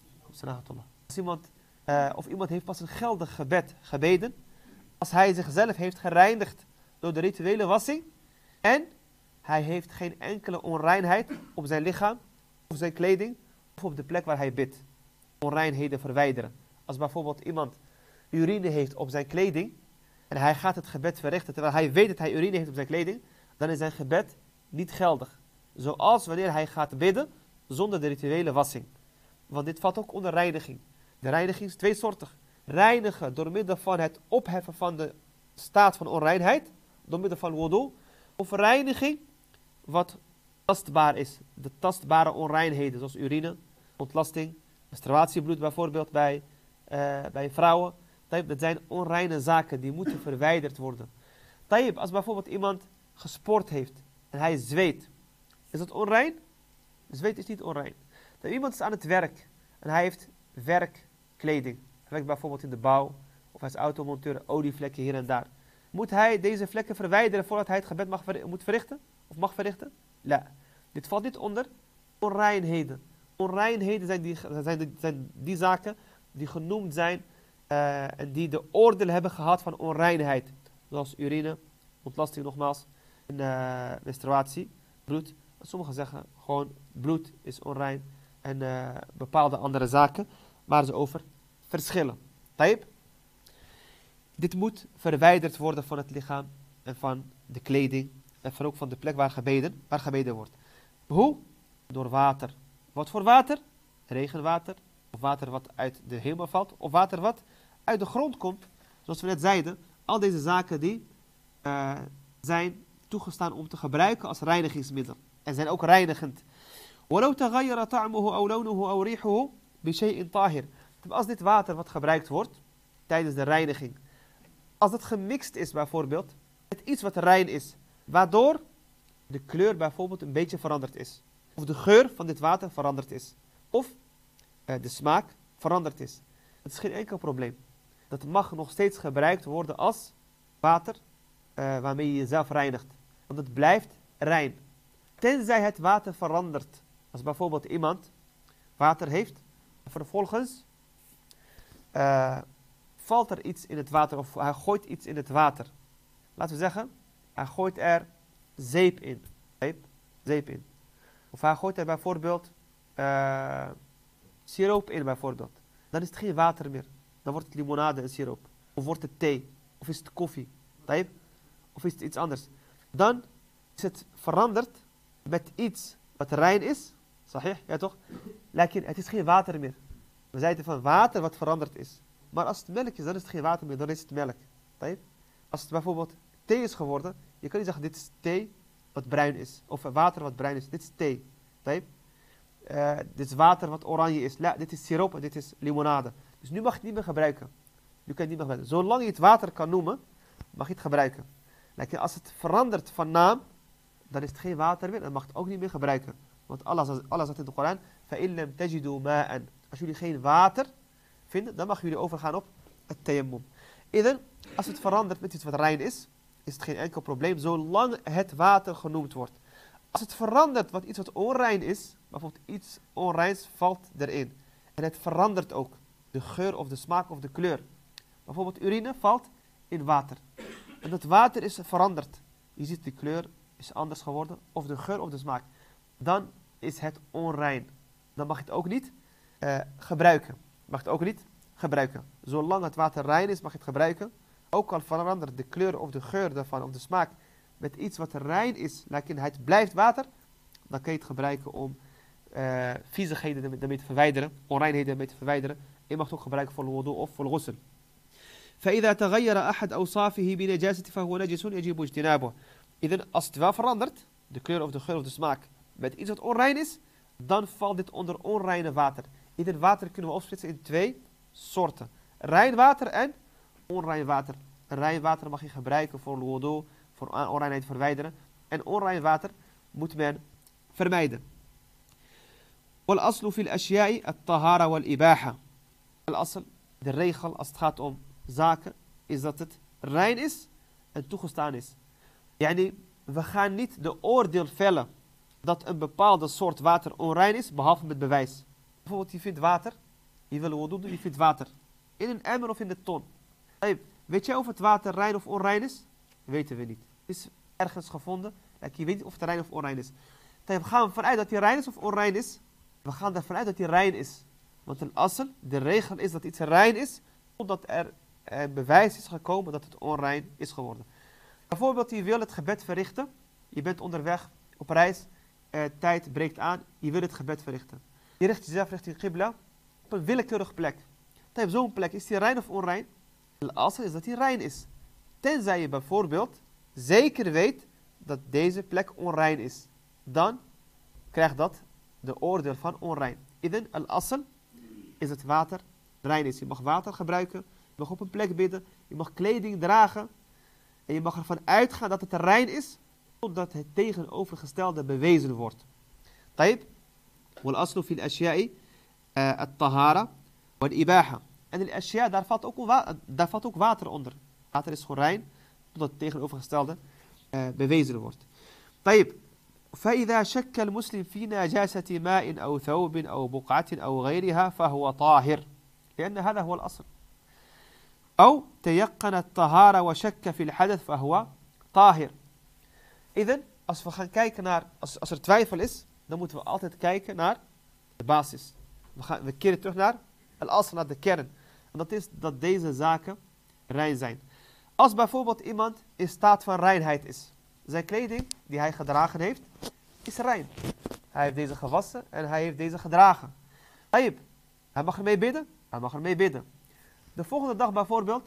Speaker 1: of iemand heeft pas een geldig gebed gebeden, als hij zichzelf heeft gereinigd door de rituele wassing en hij heeft geen enkele onreinheid op zijn lichaam, of zijn kleding, of op de plek waar hij bidt. Onreinheden verwijderen. Als bijvoorbeeld iemand urine heeft op zijn kleding en hij gaat het gebed verrichten terwijl hij weet dat hij urine heeft op zijn kleding, dan is zijn gebed niet geldig. Zoals wanneer hij gaat bidden zonder de rituele wassing. Want dit valt ook onder reiniging. De reiniging is tweesoortig. Reinigen door middel van het opheffen van de staat van onreinheid, door middel van wudu, of reiniging wat tastbaar is. De tastbare onreinheden, zoals urine, ontlasting, menstruatiebloed bijvoorbeeld bij vrouwen. Dat zijn onreine zaken die moeten verwijderd worden. Als bijvoorbeeld iemand gesport heeft en hij zweet, is dat onrein? Zweet is niet onrein. Iemand is aan het werk en hij heeft werkkleding. Hij werkt bijvoorbeeld in de bouw of hij is automonteur, olievlekken hier en daar. Moet hij deze vlekken verwijderen voordat hij het gebed moet verrichten? Of mag verrichten? La. Dit valt niet onder onreinheden. Onreinheden zijn die zaken die genoemd zijn en die de oordeel hebben gehad van onreinheid. Zoals urine, ontlasting nogmaals, en menstruatie, bloed. Sommigen zeggen gewoon bloed is onrein en bepaalde andere zaken waar ze over verschillen. Taib? Dit moet verwijderd worden van het lichaam en van de kleding en van ook van de plek waar gebeden wordt. Hoe? Door water. Wat voor water? Regenwater, of water wat uit de hemel valt, of water wat uit de grond komt. Zoals we net zeiden, al deze zaken die zijn toegestaan om te gebruiken als reinigingsmiddel. En zijn ook reinigend. Als dit water wat gebruikt wordt tijdens de reiniging, als het gemixt is bijvoorbeeld met iets wat rein is, waardoor de kleur bijvoorbeeld een beetje veranderd is. Of de geur van dit water veranderd is. Of de smaak veranderd is. Dat is geen enkel probleem. Dat mag nog steeds gebruikt worden als water waarmee je jezelf reinigt. Want het blijft rein. Tenzij het water verandert. Als bijvoorbeeld iemand water heeft. Vervolgens valt er iets in het water. Of hij gooit iets in het water. Laten we zeggen, hij gooit er zeep in. Zeep in. Of hij gooit er bijvoorbeeld siroop in bijvoorbeeld. Dan is het geen water meer. Dan wordt het limonade en siroop. Of wordt het thee. Of is het koffie. Of is het iets anders. Dan is het veranderd met iets wat rein is. Sahih, ja toch? Lekker, het is geen water meer. We zeiden van water wat veranderd is. Maar als het melk is, dan is het geen water meer. Dan is het melk. Als het bijvoorbeeld thee is geworden. Je kan niet zeggen dit is thee wat bruin is. Of water wat bruin is. Dit is thee. Dit is water wat oranje is. Dit is siroop en dit is limonade. Dus nu mag je het niet meer gebruiken. Nu kan je het niet meer gebruiken. Zolang je het water kan noemen, mag je het gebruiken. Lekker, als het verandert van naam, dan is het geen water meer. Dan mag je het ook niet meer gebruiken. Want Allah zegt in de Koran, فَإِن لَمْ تَجِدُوا مَاءً. Als jullie geen water vinden, dan mag jullie overgaan op het tayammum. Als het verandert met iets wat rein is het geen enkel probleem, zolang het water genoemd wordt. Als het verandert wat iets wat onrein is, bijvoorbeeld iets onreins valt erin. En het verandert ook de geur of de smaak of de kleur. Bijvoorbeeld urine valt in water. En dat water is veranderd. Je ziet de kleur is anders geworden, of de geur of de smaak. Dan is het onrein. Dan mag je het ook niet gebruiken. Zolang het water rein is, mag je het gebruiken. Ook al verandert de kleur of de geur daarvan, of de smaak, met iets wat rein is, het blijft water, dan kan je het gebruiken om viezigheden daarmee te verwijderen, onreinheden daarmee te verwijderen. Je mag het ook gebruiken voor wudu of voor ghusl. فإذا تغير أحد أوصافه بنجاسة فهو نجس يجب اجتنابه. Als het wel verandert, de kleur of de geur of de smaak, met iets wat onrein is, dan valt dit onder onreine water. Water kunnen we opsplitsen in twee soorten. Rein water en onrein water. Rein water mag je gebruiken voor wudu, voor onreinheid verwijderen. En onrein water moet men vermijden. والأصل في الأشياء الطهارة والإباحة. De regel als het gaat om zaken is dat het rein is en toegestaan is. Yani, we gaan niet de oordeel vellen dat een bepaalde soort water onrein is, behalve met bewijs. Bijvoorbeeld, je vindt water, je wil wudu doen, je vindt water. In een emmer of in de ton. Weet jij of het water rein of onrein is? Weten we niet. Het is ergens gevonden, je weet niet of het rein of onrein is. Dan gaan we vanuit dat hij rein is of onrein is. We gaan ervan uit dat hij rein is. Want een asl, de regel is dat iets rein is, totdat er bewijs is gekomen dat het onrein is geworden. Bijvoorbeeld, je wil het gebed verrichten. Je bent onderweg op reis. Tijd breekt aan. Je wil het gebed verrichten. Je richt jezelf richting Qibla op een willekeurige plek. Op zo'n plek, is die rein of onrein? De asl is dat hij rein is. Tenzij je bijvoorbeeld zeker weet dat deze plek onrein is. Dan krijgt dat de oordeel van onrein. Iden, al-asl is het water rein is. Je mag water gebruiken. Je mag op een plek bidden. Je mag kleding dragen. En je mag ervan uitgaan dat het rein is, totdat het tegenovergestelde bewezen wordt. Taib. Wal-aslu fil ashya'i at-tahara wal-ibaha. En in ashya, daar valt ook water onder. Water is gewoon rein, totdat het tegenovergestelde bewezen wordt. Taib. فإذا شك المسلم في نجاسة ماء أو ثوب أو بقعة أو غيرها فهو طاهر لأن هذا هو الأصل. أو تيقن الطهارة وشك في الحدث فهو طاهر. إذن, als we gaan kijken naar, als er twijfel is, dan moeten we altijd kijken naar de basis. We keren terug naar al-asl, naar de kern. En dat is dat deze zaken rein zijn. Als bijvoorbeeld iemand in staat van reinheid is. Zijn kleding die hij gedragen heeft, is rein. Hij heeft deze gewassen en hij heeft deze gedragen. Taib. Hij mag ermee bidden? Hij mag ermee bidden. De volgende dag bijvoorbeeld,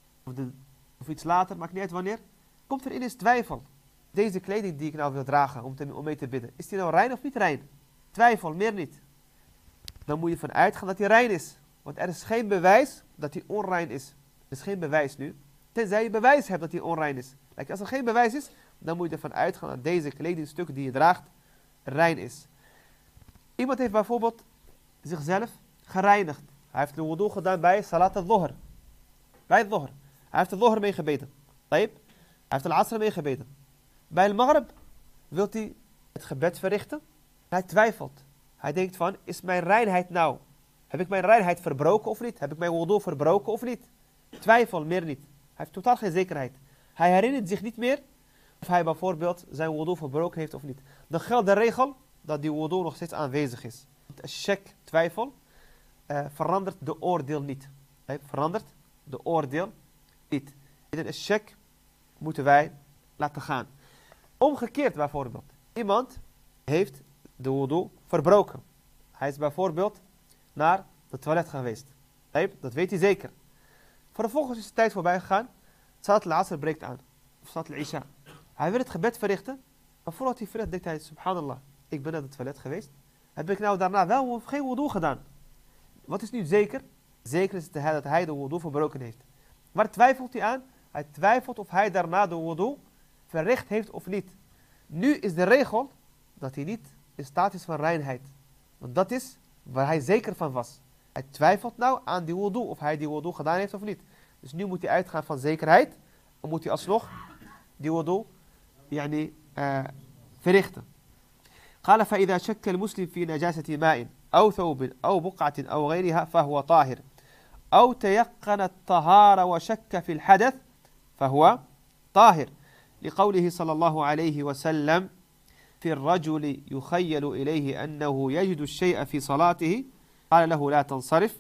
Speaker 1: of iets later, maakt niet uit wanneer, komt er ineens twijfel. Deze kleding die ik nou wil dragen om mee te bidden, is die nou rein of niet rein? Twijfel, meer niet. Dan moet je ervan uitgaan dat hij rein is. Want er is geen bewijs dat hij onrein is. Er is geen bewijs nu. Tenzij je bewijs hebt dat hij onrein is. Als er geen bewijs is, dan moet je ervan uitgaan dat deze kledingstuk die je draagt rein is. Iemand heeft bijvoorbeeld zichzelf gereinigd. Hij heeft de wudu gedaan bij salat al-dhuhr. Bij het dhuhr. Hij heeft de dhuhr meegebeden. Taib. Hij heeft de asr meegebeden. Bij al-maghrib wil hij het gebed verrichten. Hij twijfelt. Hij denkt van, is mijn reinheid nou? Heb ik mijn reinheid verbroken of niet? Heb ik mijn wudu verbroken of niet? Twijfel, meer niet. Hij heeft totaal geen zekerheid. Hij herinnert zich niet meer of hij bijvoorbeeld zijn wudu verbroken heeft of niet. Dan geldt de regel dat die wudu nog steeds aanwezig is. Shak, twijfel, verandert de oordeel niet. Verandert de oordeel niet. In een shak moeten wij laten gaan. Omgekeerd bijvoorbeeld. Iemand heeft de wudu verbroken. Hij is bijvoorbeeld naar het toilet geweest. Dat weet hij zeker. Vervolgens is de tijd voorbij gegaan. Salat al-asr breekt aan. Of salat al-isha. Hij wil het gebed verrichten. Maar voordat hij verricht, denkt hij, subhanallah, ik ben naar het toilet geweest. Heb ik nou daarna wel of geen wudu gedaan? Wat is nu zeker? Zeker is het dat hij de wudu verbroken heeft. Waar twijfelt hij aan? Hij twijfelt of hij daarna de wudu verricht heeft of niet. Nu is de regel dat hij niet in staat is van reinheid. Want dat is waar hij zeker van was. Hij twijfelt nou aan die wudu, of hij die wudu gedaan heeft of niet. Dus nu moet hij uitgaan van zekerheid. Dan moet hij alsnog die wudu verrichten. قال فإذا شك المسلم في نجاسة ماء أو ثوب أو بقعة أو غيرها فهو طاهر أو تيقن الطهارة وشك في الحدث فهو طاهر لقوله صلى الله عليه وسلم في الرجل يخيل إليه أنه يجد الشيء في صلاته قال له لا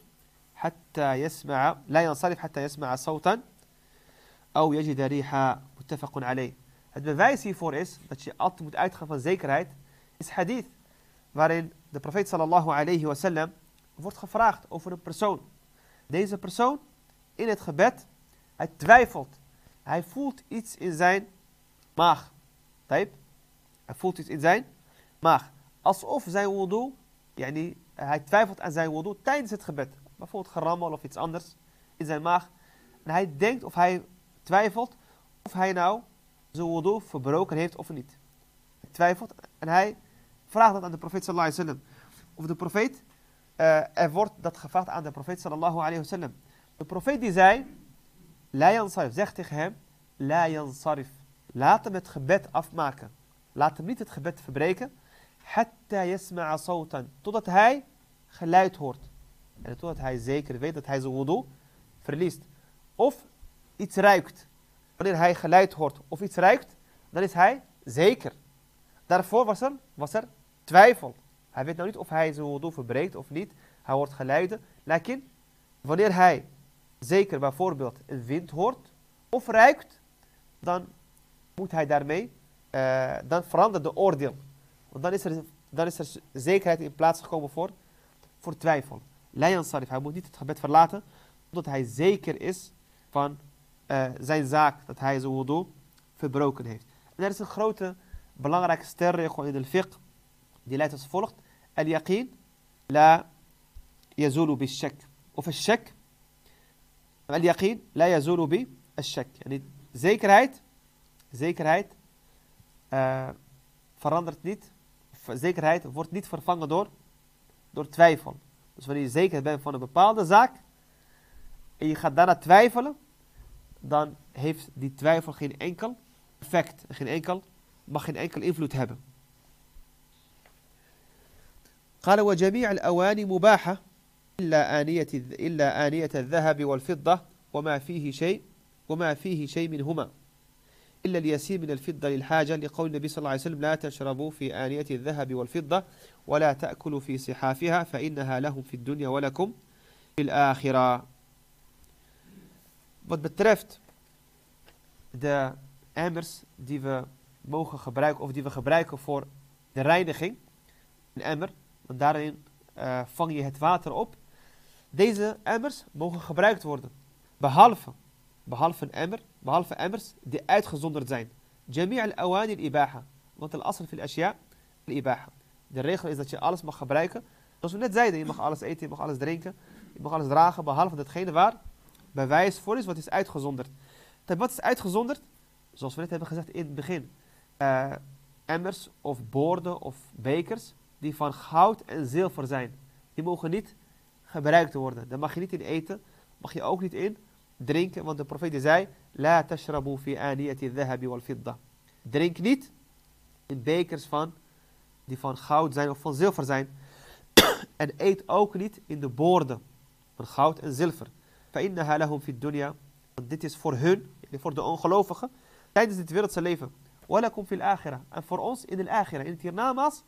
Speaker 1: ينصرف حتى يسمع صوتا أو يجد ريحا متفق عليه. Het bewijs hiervoor is dat je altijd moet uitgaan van zekerheid, is hadith, waarin de profeet sallallahu alayhi wa sallam wordt gevraagd over een persoon. Deze persoon in het gebed, hij twijfelt. Hij voelt iets in zijn maag. Hij voelt iets in zijn maag. Alsof zijn wudu, hij twijfelt aan zijn wudu tijdens het gebed. Bijvoorbeeld gerammel of iets anders in zijn maag. En hij denkt of hij twijfelt of hij nou zijn wudu verbroken heeft of niet. Hij twijfelt en hij vraagt dat aan de profeet sallallahu alayhi wa sallam. Of de profeet, er wordt dat gevraagd aan de profeet sallallahu alayhi wa sallam. De profeet die zei, La yansarif, zeg tegen hem, la yansarif. Laat hem het gebed afmaken. Laat hem niet het gebed verbreken. Hatta yasma'a sawtan. Totdat hij geluid hoort. En totdat hij zeker weet dat hij zijn wudu verliest. Of iets ruikt. Wanneer hij geluid hoort of iets ruikt, dan is hij zeker. Daarvoor was er twijfel. Hij weet nou niet of hij zijn wudu verbreekt of niet. Hij hoort geluiden. Lakin, wanneer hij zeker bijvoorbeeld een wind hoort of ruikt, dan moet hij daarmee, dan verandert de oordeel. Want dan is er zekerheid in plaats gekomen voor twijfel. La yansarif, hij moet niet het gebed verlaten, omdat hij zeker is van zijn zaak, dat hij zijn wudu verbroken heeft. En er is een grote, belangrijke sterregel in de fiqh, die leidt als volgt. Al-yaqeen la yazulu bi-shak. Of al-shak. Al-yaqeen la yazulu bi-shak. Yani zekerheid verandert niet. Zekerheid wordt niet vervangen door twijfel. Dus wanneer je zeker bent van een bepaalde zaak en je gaat daarna twijfelen, dan heeft die twijfel geen enkel effect. Mag geen enkel invloed hebben. قال وجميع الأواني مباحة إلا آنية الذهب والفضة وما فيه شيء منهما إلا اليسير من الفضة للحاجة لقول النبي صلى الله عليه وسلم لا تشربوا في آنية الذهب والفضة ولا تأكلوا في صحافها فإنها لهم في الدنيا ولكم في الآخرة. Wat betreft de emmers die we mogen gebruiken of die we gebruiken voor de reiniging, een emmer, want daarin vang je het water op. Deze emmers mogen gebruikt worden, behalve emmers die uitgezonderd zijn. Jami' al-awani al-ibaha, want al-asl fil ashya al-ibaha. De regel is dat je alles mag gebruiken. Zoals we net zeiden, je mag alles eten, je mag alles drinken, je mag alles dragen, behalve datgene waar bewijs voor is wat is uitgezonderd. Wat is uitgezonderd? Zoals we net hebben gezegd in het begin. Emmers of borden of bekers die van goud en zilver zijn. Die mogen niet gebruikt worden. Daar mag je niet in eten, mag je ook niet in drinken. Want de profeet zei, la tashrabu fi aniyati dhahabi wal fidda. Drink niet in bekers die van goud zijn of van zilver zijn. En eet ook niet in de borden van goud en zilver. فَإِنَّهَا لَهُمْ فِي الدُّنْيَا. Want dit is voor hun, voor de ongelovigen, tijdens dit wereldse leven. وَلَكُمْ فِي الْآخِرَةِ. En voor ons in de akhira, in het hiernamaals,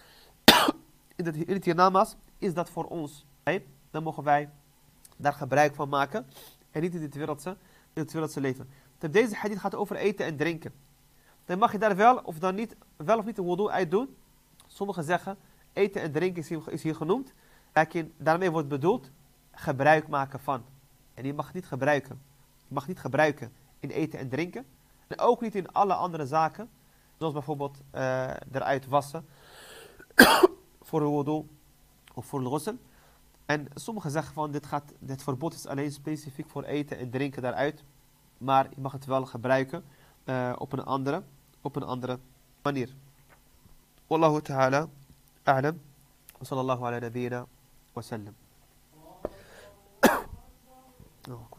Speaker 1: in het hiernamaals is dat voor ons. Dan mogen wij daar gebruik van maken. En niet in het wereldse leven. Deze hadith gaat over eten en drinken. Dan mag je daar wel of niet een wudu uit doen. Sommigen zeggen, eten en drinken is hier genoemd. Daarmee wordt bedoeld, gebruik maken van. En je mag het niet gebruiken. Je mag niet gebruiken in eten en drinken. En ook niet in alle andere zaken. Zoals bijvoorbeeld eruit wassen. Voor een wudu of voor een ghusl. En sommigen zeggen van dit verbod is alleen specifiek voor eten en drinken daaruit. Maar je mag het wel gebruiken op een andere manier. Wallahu ta'ala a'lam. Wa sallallahu ala nabiyyina wa sallam. Oh.